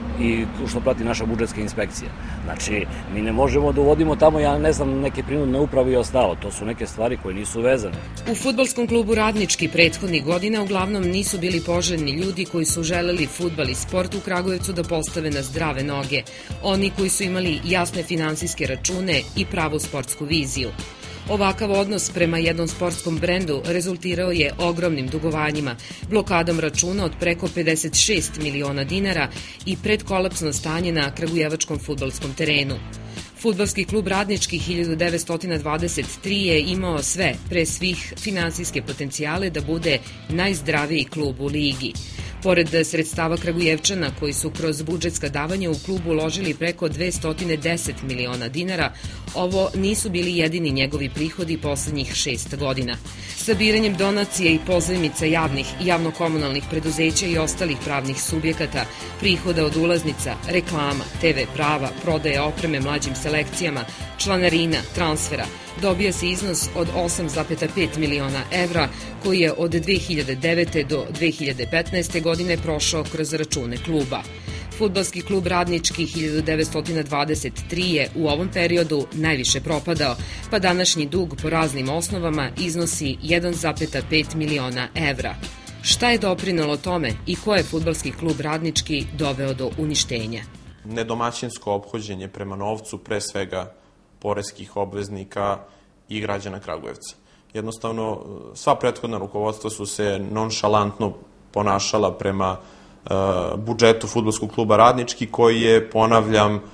i što prati naša budžetska inspekcija. Znači, mi ne možemo da uvodimo tamo, ja ne znam, neke prinudne uprave i ostalo. To su neke stvari koje nisu vezane. U fudbalskom klubu Radnički prethodnih godina uglavnom nisu bili poželjni ljudi koji su želeli fudbal i sport u Kragujevcu da postave na zdrave noge. Oni koji su imali jasne finansijske račune i pravu sportsku viziju. Ovakav odnos prema jednom sportskom brendu rezultirao je ogromnim dugovanjima, blokadom računa od preko pedeset šest miliona dinara i predkolapsno stanje na kragujevačkom fudbalskom terenu. Fudbalski klub Radnički hiljadu devetsto dvadeset tri. je imao sve, pre svih, finansijske potencijale da bude najzdraviji klub u ligi. Pored sredstava Kragujevčana koji su kroz budžetska davanja u klubu uložili preko dvesta deset miliona dinara, ovo nisu bili jedini njegovi prihodi poslednjih šest godina. Sabiranjem donacije i pozajmica javnih i javno-komunalnih preduzeća i ostalih pravnih subjekata, prihoda od ulaznica, reklama, te ve prava, prodaje opreme mlađim selekcijama, članarina, transfera, dobija se iznos od osam zarez pet miliona evra koji je od dve hiljade devete. do dve hiljade petnaeste. godine prošao kroz račune kluba. Fudbalski klub Radnički hiljadu devetsto dvadeset tri. je u ovom periodu najviše propadao, pa današnji dug po raznim osnovama iznosi jedan zarez pet miliona evra. Šta je doprinelo tome i ko je fudbalski klub Radnički doveo do uništenja? Nedomaćinsko ophođenje prema novcu, pre svega poreskih obveznika i građana Kragujevca. Jednostavno, sva prethodna rukovodstva su se nonšalantno ponašala prema uh, budžetu fudbalskog kluba Radnički, koji je, ponavljam, uh,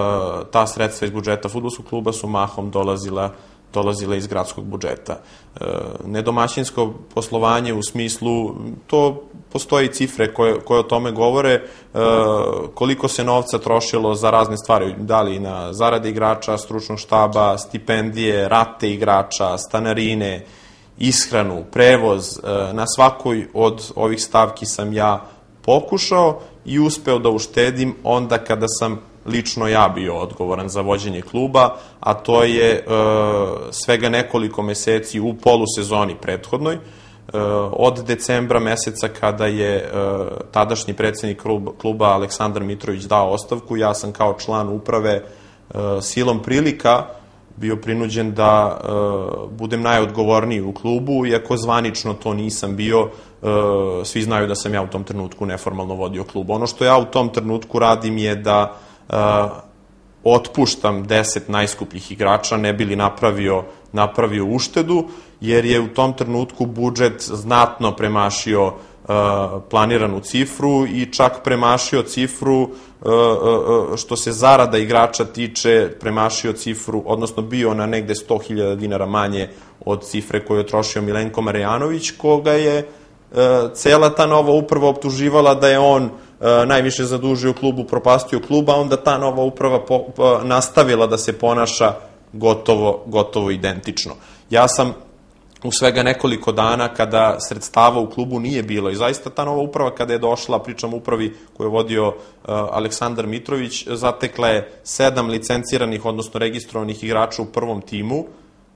ta sredstva iz budžeta fudbalskog kluba su mahom dolazila, dolazila iz gradskog budžeta. Uh, nedomaćinsko poslovanje u smislu, to postoje cifre koje, koje o tome govore, koliko se novca trošilo za razne stvari, da li na zarade igrača, stručnog štaba, stipendije, rate igrača, stanarine, ishranu, prevoz. Na svakoj od ovih stavki sam ja pokušao i uspeo da uštedim onda kada sam lično ja bio odgovoran za vođenje kluba, a to je e, svega nekoliko meseci u polusezoni prethodnoj. E, od decembra meseca kada je e, tadašnji predsednik kluba Aleksandar Mitrović dao ostavku, ja sam kao član uprave e, silom prilika bio prinuđen da e, budem najodgovorniji u klubu, iako zvanično to nisam bio. E, svi znaju da sam ja u tom trenutku neformalno vodio klub. Ono što ja u tom trenutku radim je da Uh, otpuštam deset najskupljih igrača, ne bi li napravio, napravio uštedu, jer je u tom trenutku budžet znatno premašio uh, planiranu cifru i čak premašio cifru uh, uh, što se zarada igrača tiče, premašio cifru, odnosno bio na negde sto hiljada dinara manje od cifre koju je trošio Milenko Marjanović, koga je uh, cela ta nova uprava optuživala da je on najviše zadužio klubu, propastio kluba, onda ta nova uprava po, po, nastavila da se ponaša gotovo, gotovo identično. Ja sam u svega nekoliko dana kada sredstava u klubu nije bilo i zaista ta nova uprava kada je došla, pričam upravi koju je vodio uh, Aleksandar Mitrović, zatekla je sedam licenciranih, odnosno registrovanih igrača u prvom timu, uh,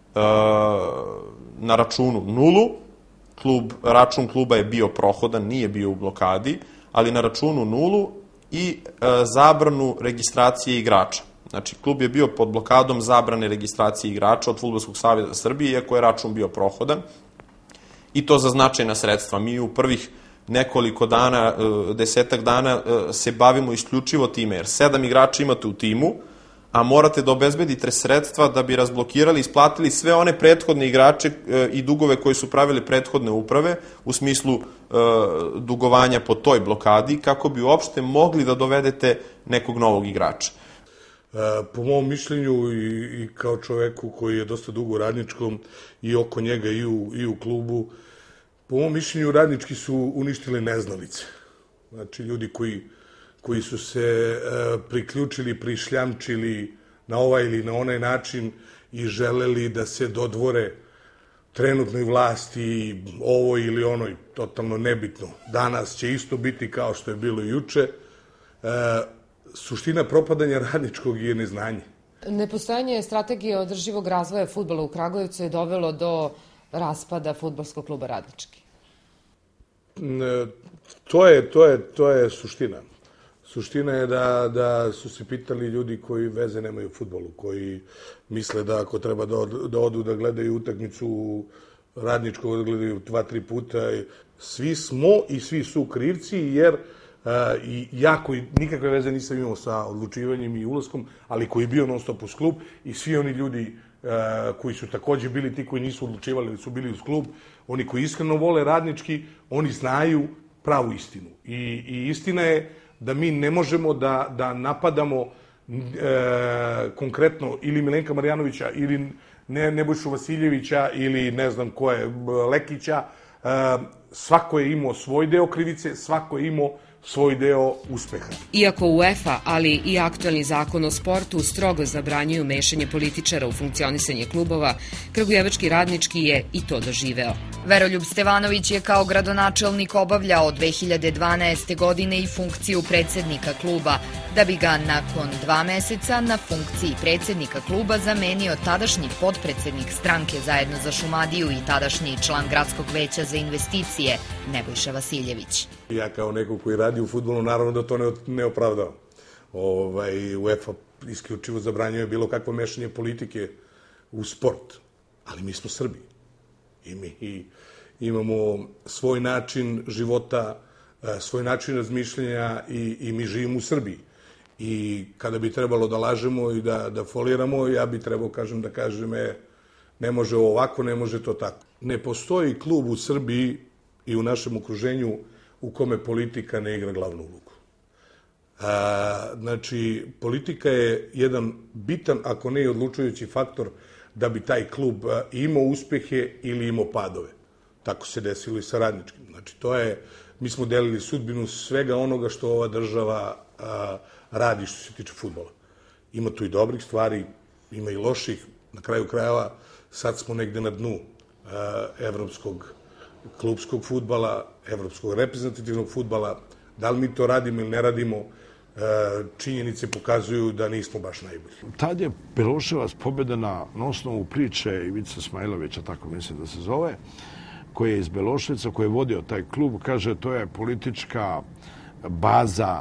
na računu nulu, klub, račun kluba je bio prohodan, nije bio u blokadi, ali na računu nulu i e, zabranu registracije igrača. Znači, klub je bio pod blokadom zabrane registracije igrača od Fudbalskog saveza Srbije, iako je račun bio prohodan, i to za značajna sredstva. Mi u prvih nekoliko dana, e, desetak dana e, se bavimo isključivo time, jer sedam igrača imate u timu, a morate da obezbedite sredstva da bi razblokirali i isplatili sve one prethodne igrače e, i dugove koje su pravili prethodne uprave u smislu e, dugovanja po toj blokadi, kako bi uopšte mogli da dovedete nekog novog igrača. E, po mom mišljenju i, i kao čoveku koji je dosta dugo u Radničkom i oko njega i u, i u klubu, po mom mišljenju Radnički su uništili neznalice. Znači, ljudi koji koji su se e, priključili, prišljamčili na ovaj ili na onaj način i želeli da se dodvore trenutnoj vlasti, ovoj ili onoj, totalno nebitno. Danas će isto biti kao što je bilo juče. E, suština propadanja Radničkog je neznanje. Nepostojanje strategije održivog razvoja fudbala u Kragujevcu je dovelo do raspada Fudbalskog kluba Radnički. E, to je, to je, to je suština. Suština je da, da su se pitali ljudi koji veze nemaju u fudbalu, koji misle da ako treba da, od, da odu da gledaju utakmicu Radničkog, da gledaju dva, tri puta. Svi smo i svi su krivci, jer a, i ja koji nikakve veze nisam imao sa odlučivanjem i ulaskom, ali koji je bio non stop uz klub, i svi oni ljudi a, koji su takođe bili ti koji nisu odlučivali, ali su bili uz klub, oni koji iskreno vole Radnički, oni znaju pravu istinu. I, i istina je da mi ne možemo da, da napadamo e, konkretno ili Milenka Marjanovića ili ne, Nebojšu Vasiljevića ili ne znam ko je, Lekića. E, svako je imao svoj deo krivice, svako je imao svoj deo uspeha. Iako UEFA, ali i aktualni zakon o sportu strogo zabranjuju mešanje političara u funkcionisanje klubova, kragujevački Radnički je i to doživeo. Veroljub Stevanović je kao gradonačelnik obavljao dve hiljade dvanaeste. godine i funkciju predsednika kluba, da bi ga nakon dva meseca na funkciji predsednika kluba zamenio tadašnji potpredsednik stranke Zajedno za Šumadiju i tadašnji član gradskog veća za investicije Nebojša Vasiljević. Ja kao neko koji radi u fudbalu, naravno da to ne, ne opravdao. Ovaj, UEFA isključivo zabranjuje bilo kakvo mešanje politike u sport, ali mi smo Srbi i mi i imamo svoj način života, svoj način razmišljanja i, i mi živimo u Srbiji. I kada bi trebalo da lažemo i da, da foliramo, ja bi trebao kažem, da kažem e, ne može ovako, ne može to tako. Ne postoji klub u Srbiji i u našem okruženju u kome politika ne igra glavnu ulogu. A, znači, politika je jedan bitan, ako ne i odlučujući faktor, da bi taj klub imao uspehe ili imao padove. Tako se desilo i sa Radničkim. Znači, Znači, to je, mi smo delili sudbinu svega onoga što ova država a, radi što se tiče fudbala. Ima tu i dobrih stvari, ima i loših. Na kraju krajeva, sad smo negde na dnu a, evropskog klubskog fudbala, evropskog reprezentativnog fudbala. Da li mi to radimo ili ne radimo, činjenice pokazuju da nismo baš najbolji. Tad je Beloševac pobjeda na, na osnovu priče Ivica Smajlovića, tako mislim da se zove, koji je iz Beloševca, koji je vodio taj klub, kaže to je politička baza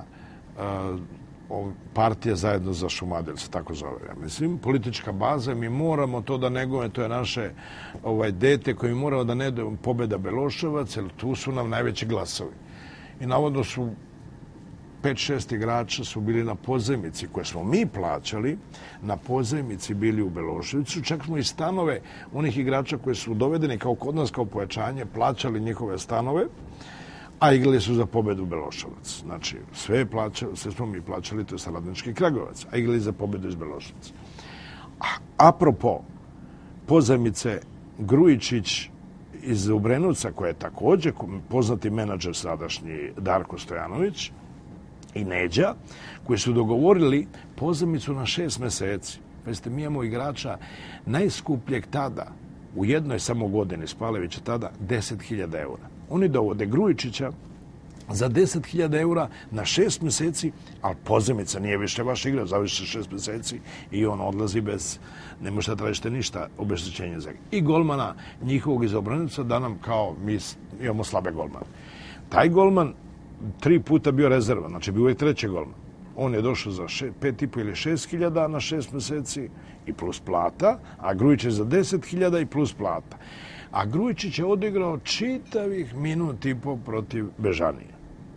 uh, partije zajedno za Šumadel, se tako zove. Ja mislim, politička baza, mi moramo to da negujemo, to je naše ovaj, dete koji moramo da ne dojemo pobjeda Beloševac, jer tu su nam najveći glasovi. I navodno su pet šest igrača su bili na pozajmici koje smo mi plaćali, na pozajmici bili u Beloševicu. Čak smo i stanove onih igrača koji su dovedeni kao kod nas kao pojačanje, plaćali njihove stanove, a igrali su za pobedu u Beloševac. Znači, sve, je plaćali, sve smo mi plaćali, to je Radnički Kragujevac, a igrali za pobedu iz Beloševca. A, apropo pozajmice, Grujičić iz Obrenovca, koji je također poznati menadžer sadašnji Darko Stojanović, i Neđa, koji su dogovorili pozajmicu na šest meseci. Pazite, mi imamo igrača najskupljeg tada, u jednoj samo godini Spalevića tada, deset hiljada eura. Oni dovode Grujičića za deset hiljada eura na šest meseci, ali pozajmica nije više vaš igra, završi šest meseci i on odlazi bez, ne možete da tražite ništa, obeštećenje za i golmana njihovog iz Obrenovca, da nam kao mi imamo slabe golmane. Taj golman tri puta bio rezervan, znači bio je treći golman. On je došao za še, pet i po ili šest hiljada na šest meseci i plus plata, a Grujičić za deset hiljada i plus plata. A Grujičić je odigrao čitavih minut i po protiv Bežanije.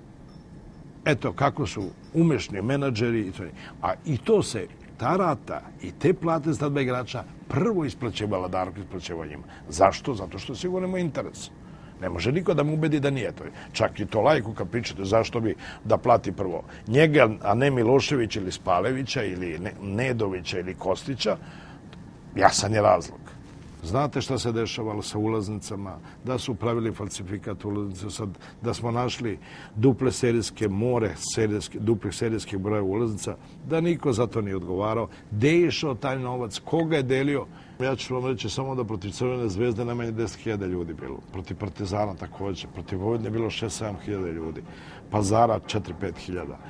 Eto kako su umešni menadžeri. I to, a i to se, ta rata i te plate za dva igrača prvo isplaćivala Darko, isplaćivala njima. Zašto? Zato što sigurno ima interes. Ne može niko da mu ubedi da nije to. Čak i to lajku kad pričate zašto bi da plati prvo njega, a ne Milošević ili Spalevića ili Nedovića ili Kostića, jasan je razlog. Znate šta se dešavalo sa ulaznicama, da su pravili falsifikat ulaznice, sad, da smo našli duple serijske more, serijske, duplih serijskih broja ulaznica, da niko za to nije odgovarao. Gde je išao taj novac, koga je delio? Ja ću vam reći samo da protiv Crvene zvezde najmanje deset hiljada ljudi bilo. Protiv Partizana također. Protiv Vojvodine je bilo šest sedam hiljada ljudi. Pazara četiri pet hiljada.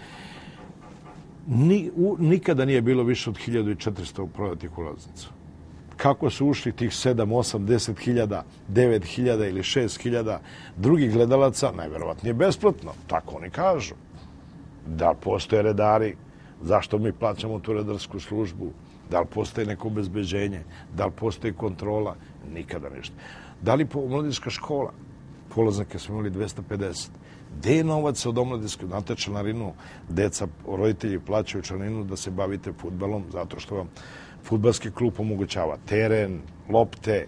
Ni, u, nikada nije bilo više od hiljadu četiristo prodatih ulaznica. Kako su ušli tih sedam, osam, deset hiljada, devet hiljada ili šest hiljada drugih gledalaca, najverovatnije besplatno. Tako oni kažu. Da li postoje redari? Zašto mi plaćamo tu redarsku službu? Da li postoji neko obezbeđenje? Da li postoji kontrola? Nikada ništa. Da li omladinska škola? Polaznike smo imali dvesta pedeset. Gde je novac od omladinske? Znate, članarinu, deca, roditelji plaćaju članarinu da se bavite fudbalom, zato što vam fudbalski klub omogućava teren, lopte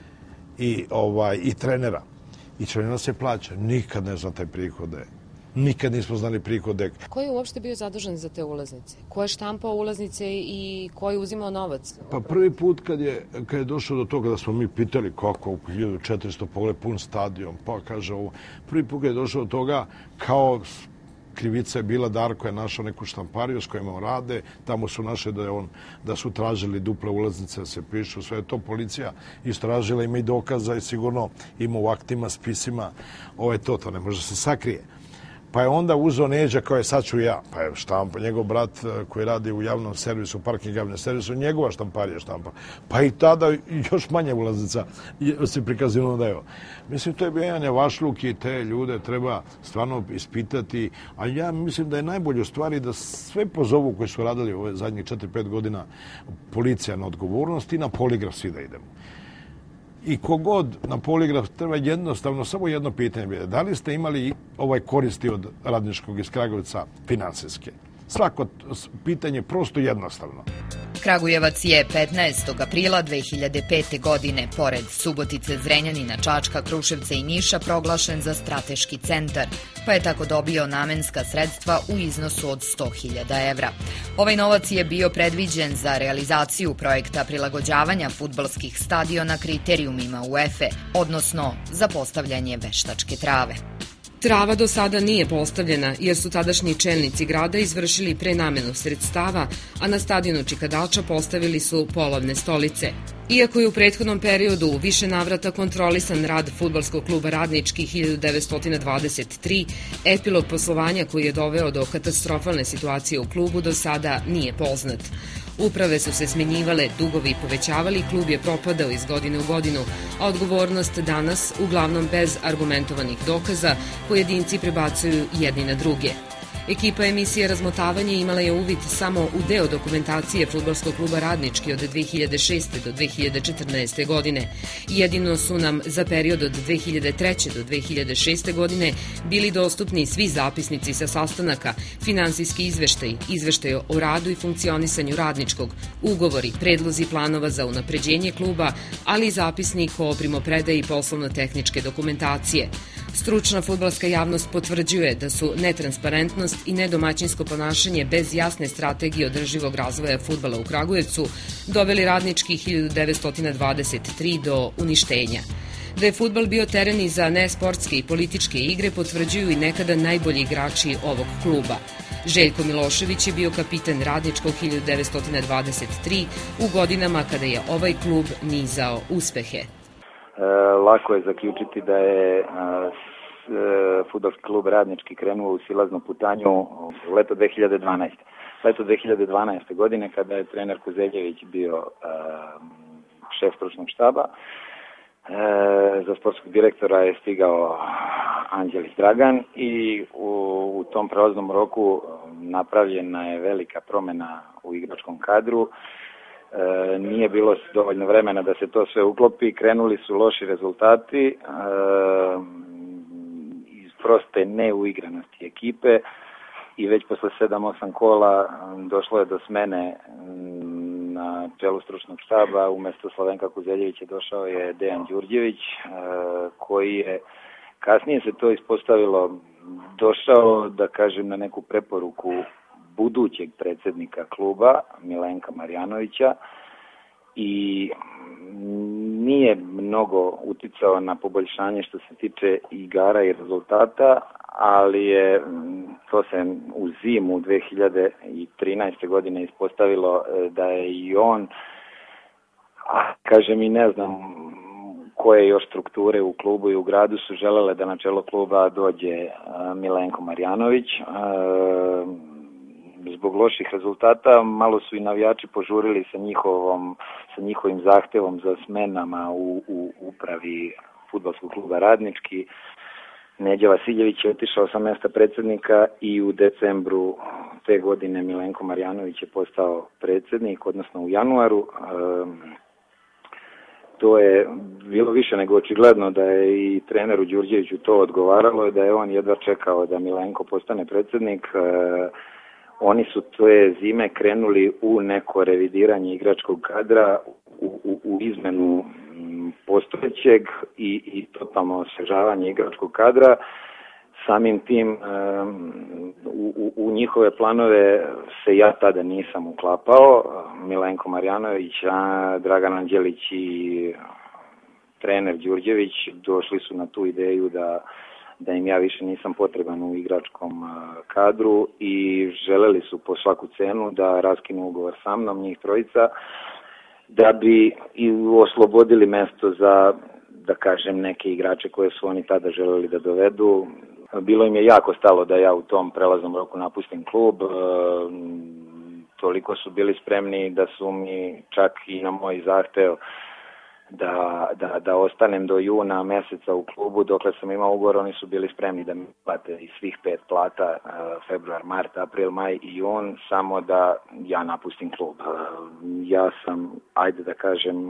i, ovaj, i trenera. I članarina se plaća. Nikad ne znam taj prihode. Nikad nismo znali prihode. Ko je uopšte bio zadužen za te ulaznice? Ko je štampao ulaznice i ko je uzimao novac? Pa prvi put kad je, kad je došlo do toga da smo mi pitali kako u hiljadu četiristo pogled pun stadion, pa kaže ovo. Prvi put kad je došlo do toga kao krivica je bila, Darko je našao neku štampariju s kojima on rade, tamo su našli da, je on, da su tražili duple ulaznice da se pišu, sve je to policija istražila, ima i dokaza i sigurno ima u aktima, spisima, ovo je to, to ne može se sakrije. Pa je onda uzeo Neđa kao je sad ću ja, pa je štampa, njegov brat koji radi u javnom servisu, parking javnom servisu, njegova štamparija štampa. Pa i tada još manje ulaznica se prikazivano da je. Mislim, to je bio jedan javašluk i te ljude treba stvarno ispitati, a ja mislim da je najbolje u stvari da sve pozovu koji su radili ove zadnjih četiri pet godina policija na odgovornost i na poligraf svi da idemo. I kogod na poligraf treba jednostavno, samo jedno pitanje. Da li ste imali ovaj koristi od Radničkog iz Kragujevca finansijske? Svako pitanje prosto jednostavno. Kragujevac je petnaestog aprila dve hiljade pete. godine, pored Subotice, Zrenjanina, Čačka, Kruševca i Niša, proglašen za strateški centar, pa je tako dobio namenska sredstva u iznosu od sto hiljada evra. Ovaj novac je bio predviđen za realizaciju projekta prilagođavanja fudbalskih stadiona kriterijumima UEFA, odnosno za postavljanje veštačke trave. Trava do sada nije postavljena jer su tadašnji čelnici grada izvršili prenamenu sredstava, a na stadionu Čikadača postavili su polovne stolice. Iako je u prethodnom periodu u više navrata kontrolisan rad Fudbalskog kluba Radnički hiljadu devetsto dvadeset tri, epilog poslovanja koji je doveo do katastrofalne situacije u klubu do sada nije poznat. Uprave su se smenjivale, dugovi povećavali, klub je propadao iz godine u godinu, a odgovornost danas, uglavnom bez argumentovanih dokaza, pojedinci prebacuju jedni na druge. Ekipa emisije Razmotavanje imala je uvid samo u deo dokumentacije Fudbalskog kluba Radnički od dve hiljade šeste do dve hiljade četrnaeste godine. Jedino su nam za period od dve hiljade treće do dve hiljade šeste godine bili dostupni svi zapisnici sa sastanaka, finansijski izveštaj, izveštaj o radu i funkcionisanju Radničkog, ugovori, predlozi planova za unapređenje kluba, ali i zapisnik o primopredaji poslovno-tehničke dokumentacije. Stručna fudbalska javnost potvrđuje da su netransparentnost i nedomaćinsko ponašanje bez jasne strategije održivog razvoja fudbala u Kragujevcu doveli Radnički hiljadu devetsto dvadeset tri do uništenja. Da je fudbal bio teren i za nesportske i političke igre potvrđuju i nekada najbolji igrači ovog kluba. Željko Milošević je bio kapiten Radničkog hiljadu devetsto dvadeset tri u godinama kada je ovaj klub nizao uspehe. Lako je zaključiti da je fudbalski klub Radnički krenuo u silaznu putanju u leto dve hiljade dvanaeste. Leto dve hiljade dvanaeste godine kada je trener Kuzeljević bio šef stručnog štaba, za sportskog direktora je stigao Anđelis Dragan i u, u tom prelaznom roku napravljena je velika promjena u igračkom kadru. E, nije bilo dovoljno vremena da se to sve uklopi, krenuli su loši rezultati e, iz proste neuigranosti ekipe i već posle sedam osam kola došlo je do smene na čelu stručnog štaba. Umesto Slavenka Kuzeljevića došao je Dejan Đurđević e, koji je, kasnije se to ispostavilo, došao, da kažem, na neku preporuku budućeg predsjednika kluba Milenka Marjanovića i nije mnogo uticao na poboljšanje što se tiče igara i rezultata, ali je to se u zimu dve hiljade trinaeste. godine ispostavilo da je i on, a kažem i ne znam koje još strukture u klubu i u gradu su želele da na čelo kluba dođe Milenko Marjanović. Zbog loših rezultata malo su i navijači požurili sa njihovom, sa njihovim zahtevom za smenama u, u upravi fudbalskog kluba Radnički. Neđa Vasiljević je otišao sa mesta predsjednika i u decembru te godine Milenko Marjanović je postao predsjednik, odnosno u januaru. E, to je bilo više nego očigledno da je i treneru Đurđeviću to odgovaralo i da je on jedva čekao da Milenko postane predsjednik. E, Oni su te zime krenuli u neko revidiranje igračkog kadra, u, u, u izmenu postojećeg i, i totalno osvežavanje igračkog kadra. Samim tim um, u, u njihove planove se ja tada nisam uklapao. Milenko Marjanović, Dragan Anđelić i trener Đurđević došli su na tu ideju da da im ja više nisam potreban u igračkom kadru i želeli su po svaku cenu da raskinu ugovor sa mnom, njih trojica, da bi i oslobodili mesto za, da kažem, neke igrače koje su oni tada želeli da dovedu. Bilo im je jako stalo da ja u tom prelaznom roku napustim klub, e, toliko su bili spremni da su mi čak i na moj zahtev Da, da, da ostanem do juna meseca u klubu, dokle sam imao ugovor, oni su bili spremni da mi plate iz svih pet plata, februar, mart, april, maj i jun, samo da ja napustim klub. Ja sam, ajde da kažem,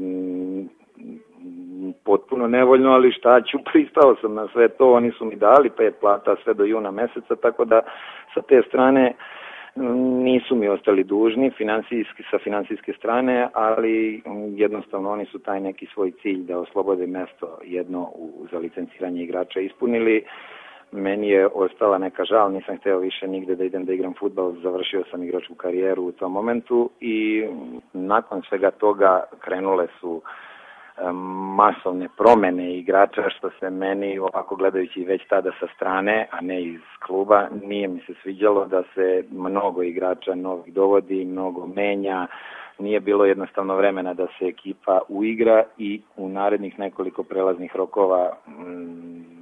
potpuno nevoljno, ali šta ću, pristao sam na sve to, oni su mi dali pet plata sve do juna meseca, tako da sa te strane nisu mi ostali dužni finansijski, sa finansijske strane, ali jednostavno oni su taj neki svoj cilj da oslobode mesto jedno u, za licenciranje igrača ispunili. Meni je ostala neka žal, nisam hteo više nigde da idem da igram fudbal, završio sam igračku karijeru u tom momentu i nakon svega toga krenule su masovne promene igrača, što se meni, ovako gledajući već tada sa strane, a ne iz kluba, nije mi se sviđalo da se mnogo igrača novih dovodi, mnogo menja, nije bilo jednostavno vremena da se ekipa uigra i u narednih nekoliko prelaznih rokova mm,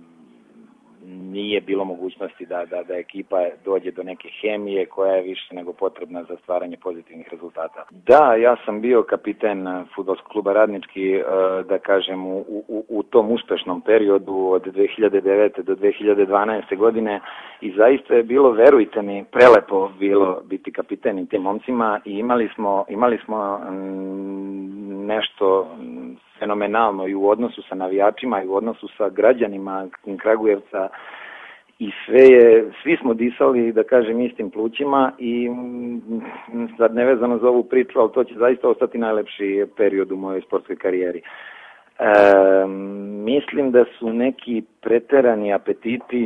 nije bilo mogućnosti da, da, da ekipa dođe do neke hemije koja je više nego potrebna za stvaranje pozitivnih rezultata. Da, ja sam bio kapiten fudbalskog kluba Radnički, da kažem, u, u, u tom uspešnom periodu od dve hiljade devete do dve hiljade dvanaeste godine i zaista je bilo, verujte mi, prelepo bilo biti kapiten i tim momcima i imali smo, imali smo nešto fenomenalno i u odnosu sa navijačima i u odnosu sa građanima Kragujevca i sve je, svi smo disali, da kažem, istim plućima i sad nevezano za ovu priču, ali to će zaista ostati najlepši period u mojoj sportskoj karijeri. E, mislim da su neki preterani apetiti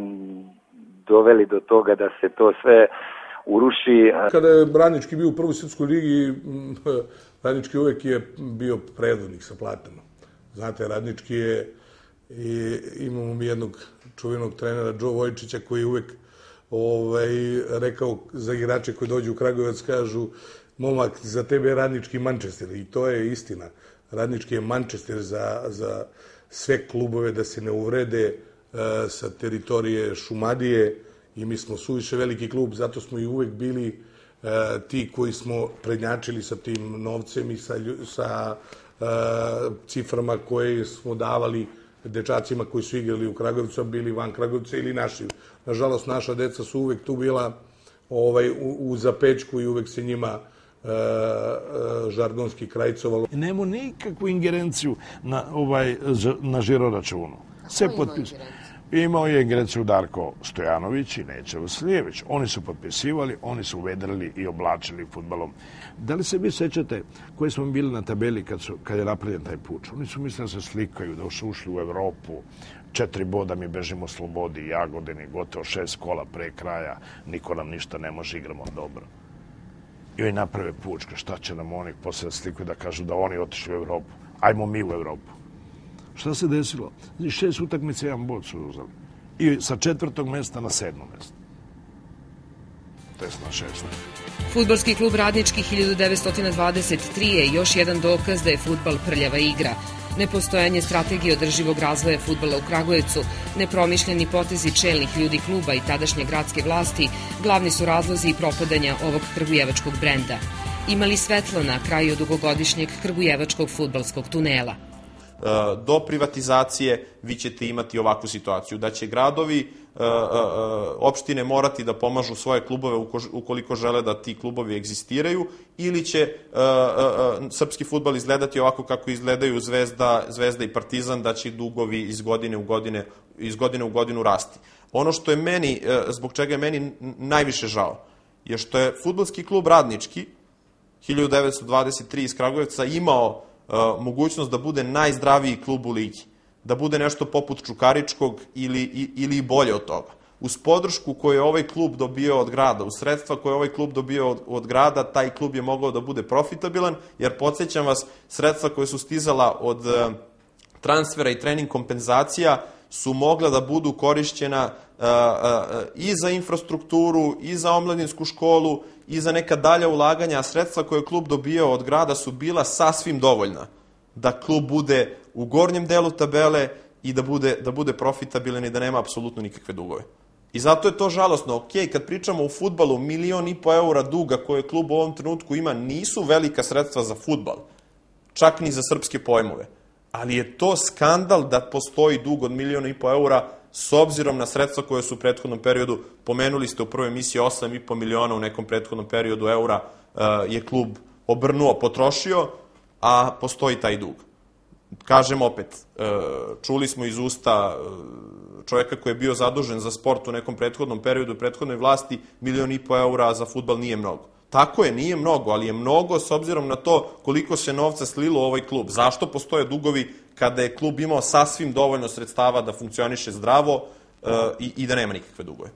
doveli do toga da se to sve uruši. Kada je Radnički bio u prvoj svjetskoj ligi, Radnički uvek je bio predvodnik sa platama. Znate, Radnički je, i imamo mi jednog čuvenog trenera, Joe Vojčića, koji uvek ovaj, rekao za igrače koji dođu u Kragujevac, kažu, momak, za tebe je Radnički Manchester. I to je istina. Radnički je Manchester za, za sve klubove, da se ne uvrede e, sa teritorije Šumadije, i mi smo suviše veliki klub, zato smo i uvek bili e, ti koji smo prednjačili sa tim novcem i sa, sa e, ciframa koje smo davali dečacima koji su igrali u Kragujevcu, a bili van Kragujevca ili naši. Nažalost, naša deca su uvek tu bila ovaj, u, u zapečku i uvek se njima e, e, žargonski krajcovalo. Nemo nikakvu ingerenciju na, ovaj, na žiro računu. Sve potpisano. Imao je ingerenciju Darko Stojanović i Neća Vasilijević. Oni su potpisivali, oni su vedrili i oblačili fudbalom. Da li se vi sećate koji smo bili na tabeli kad, su, kad je napravljen taj puč? Oni su mislili da se slikaju, da su ušli u Evropu. Četiri boda mi bežimo Slobodi, Jagodini, gotovo šest kola pre kraja. Niko nam ništa ne može, igramo dobro. I oni naprave pučka, šta će nam oni posle da slikaju da kažu da oni otišli u Evropu. Ajmo mi u Evropu. Šta se desilo? Šest utakmica, jedan bod su uzeli. I sa četvrtog mesta na sedmo mesto. To je na šest. Fudbalski klub Radnički hiljadu devetsto dvadeset tri je još jedan dokaz da je fudbal prljava igra. Nepostojanje strategije održivog razvoja fudbala u Kragujevcu, nepromišljeni potezi čelnih ljudi kluba i tadašnje gradske vlasti glavni su razlozi propadanja ovog krgujevačkog brenda. Imali svetlo na kraju dugogodišnjeg krgujevačkog fudbalskog tunela. Do privatizacije vi ćete imati ovakvu situaciju, da će gradovi, opštine morati da pomažu svoje klubove ukoliko žele da ti klubovi egzistiraju, ili će srpski fudbal izgledati ovako kako izgledaju Zvezda, Zvezda i Partizan, da će dugovi iz godine u godine, iz godine u godinu rasti. Ono što je meni, zbog čega je meni najviše žao, je što je fudbalski klub Radnički hiljadu devetsto dvadeset tri iz Kragujevca imao mogućnost da bude najzdraviji klub u ligi, da bude nešto poput Čukaričkog ili, ili bolje od toga. Uz podršku koju je ovaj klub dobio od grada, uz sredstva koje je ovaj klub dobio od, od grada, taj klub je mogao da bude profitabilan, jer podsjećam vas, sredstva koje su stizala od uh, transfera i trening kompenzacija su mogla da budu korišćena uh, uh, i za infrastrukturu, i za omladinsku školu, i za neka dalja ulaganja, a sredstva koje je klub dobio od grada su bila sasvim dovoljna da klub bude u gornjem delu tabele i da bude, da bude profitabilan i da nema apsolutno nikakve dugove. I zato je to žalosno. Ok, kad pričamo o fudbalu, milion i po eura duga koje klub u ovom trenutku ima nisu velika sredstva za fudbal, čak ni za srpske pojmove. Ali je to skandal da postoji dug od miliona i po eura s obzirom na sredstva koje su u prethodnom periodu, pomenuli ste u prvoj emisiji osam i po miliona u nekom prethodnom periodu eura je klub obrnuo, potrošio, a postoji taj dug. Kažem opet, čuli smo iz usta čovjeka koji je bio zadužen za sport u nekom prethodnom periodu, u prethodnoj vlasti, milion i po eura za fudbal nije mnogo. Tako je, nije mnogo, ali je mnogo s obzirom na to koliko se novca slilo u ovaj klub. Zašto postoje dugovi kada je klub imao sasvim dovoljno sredstava da funkcioniše zdravo uh, i, i da nema nikakve dugove?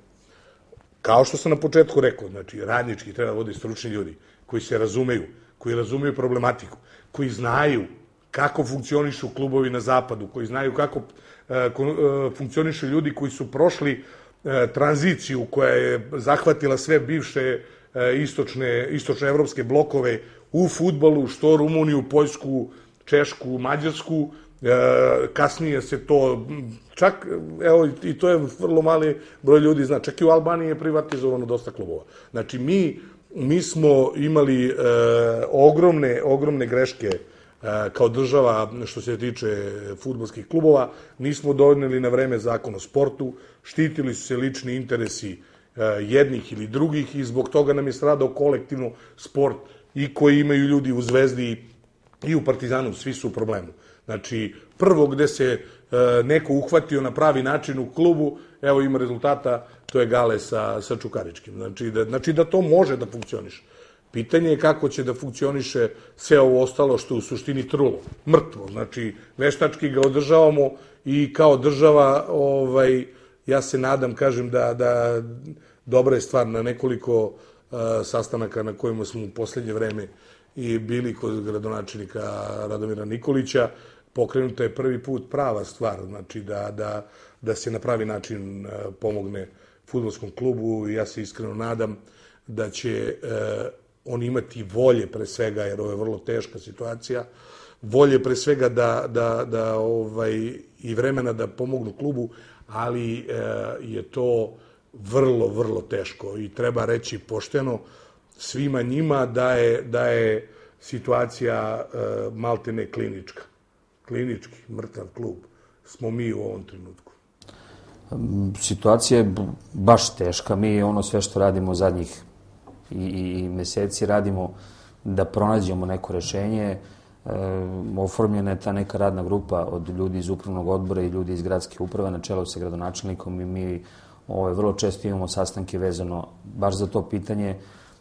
Kao što sam na početku rekao, znači, Radnički treba da vode stručni ljudi koji se razumeju, koji razumeju problematiku, koji znaju kako funkcionišu klubovi na zapadu, koji znaju kako funkcionišu ljudi koji su prošli tranziciju koja je zahvatila sve bivše istočne, istočne evropske blokove u fudbalu, što Rumuniju, Poljsku, Češku, Mađarsku. Kasnije se to, čak, evo, i to je vrlo mali broj ljudi zna, čak i u Albaniji je privatizovano dosta klubova. Znači, mi, mi smo imali e, ogromne, ogromne greške e, kao država što se tiče fudbalskih klubova. Nismo doneli na vreme zakon o sportu, štitili su se lični interesi e, jednih ili drugih i zbog toga nam je stradao kolektivno sport i koji imaju ljudi u Zvezdi i u Partizanu, svi su u problemu. Znači, prvo gde se e, neko uhvatio na pravi način u klubu, evo ima rezultata, to je Gale sa, sa Čukaričkim. Znači da, znači da to može da funkcioniše. Pitanje je kako će da funkcioniše sve ovo ostalo što je u suštini trulo, mrtvo. Znači, veštački ga održavamo i kao država, ovaj, ja se nadam, kažem, da, da dobra je stvar na nekoliko uh, sastanaka na kojima smo u poslednje vreme i bili kod gradonačelnika Radomira Nikolića, pokrenuta je prvi put prava stvar, znači da, da, da se na pravi način pomogne fudbalskom klubu i ja se iskreno nadam da će eh, oni imati volje pre svega, jer ovo je vrlo teška situacija, volje pre svega da, da, da ovaj, i vremena da pomognu klubu, ali eh, je to vrlo, vrlo teško i treba reći pošteno svima njima da je, da je situacija uh, maltene klinička. Klinički, mrtav klub smo mi u ovom trenutku. Situacija je baš teška. Mi ono sve što radimo zadnjih i, i, i meseci radimo da pronađemo neko rešenje. E, oformljena je ta neka radna grupa od ljudi iz upravnog odbora i ljudi iz gradske uprave na čelu sa gradonačelnikom i mi ovaj, vrlo često imamo sastanke vezano baš za to pitanje.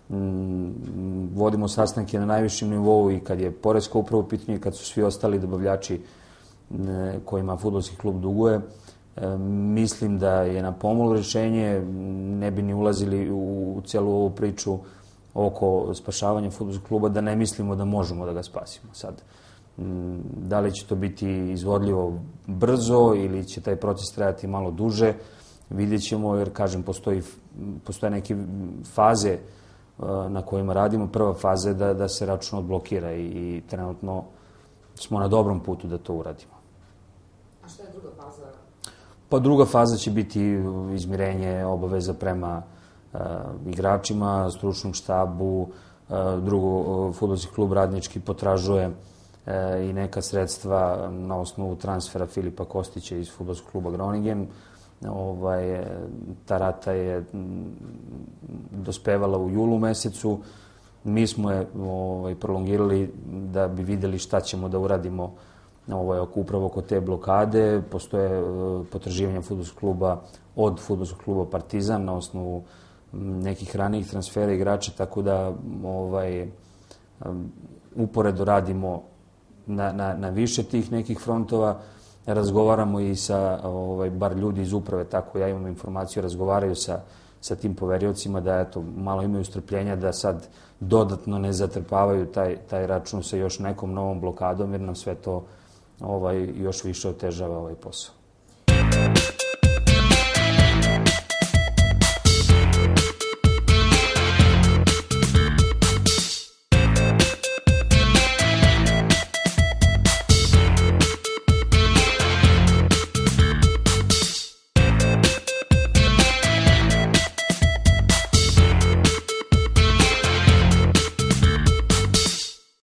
Vodimo sastanke na najvišem nivou i kad je poreska uprava u pitanju i kad su svi ostali dobavljači kojima fudbalski klub duguje. Mislim da je na pomolu rešenje, ne bi ni ulazili u celu ovu priču oko spašavanja fudbalskog kluba, da ne mislimo da možemo da ga spasimo sad. Da li će to biti izvodljivo brzo ili će taj proces trajati malo duže, vidjet ćemo, jer, kažem, postoji, postoje neke faze na kojima radimo. Prva faza je da, da se račun odblokira i, i trenutno smo na dobrom putu da to uradimo. A šta je druga faza? Pa druga faza će biti izmirenje obaveza prema uh, igračima, stručnom štabu. Uh, drugo, fudbalski klub Radnički potražuje uh, i neka sredstva na osnovu transfera Filipa Kostića iz fudbalskog kluba Groningen. Ovaj, ta rata je dospevala u julu mesecu. Mi smo je ovaj, prolongirali da bi videli šta ćemo da uradimo ovaj, upravo oko te blokade. Postoje uh, potraživanja fudbalskog kluba od fudbalskog kluba Partizan na osnovu nekih ranijih transfera igrača, tako da ovaj, um, uporedo radimo na, na, na više tih nekih frontova. Razgovaramo i sa, ovaj, bar ljudi iz uprave, tako ja imam informaciju, razgovaraju sa, sa tim poveriocima da eto, malo imaju strpljenja da sad dodatno ne zatrpavaju taj, taj račun sa još nekom novom blokadom, jer nam sve to ovaj, još više otežava ovaj posao.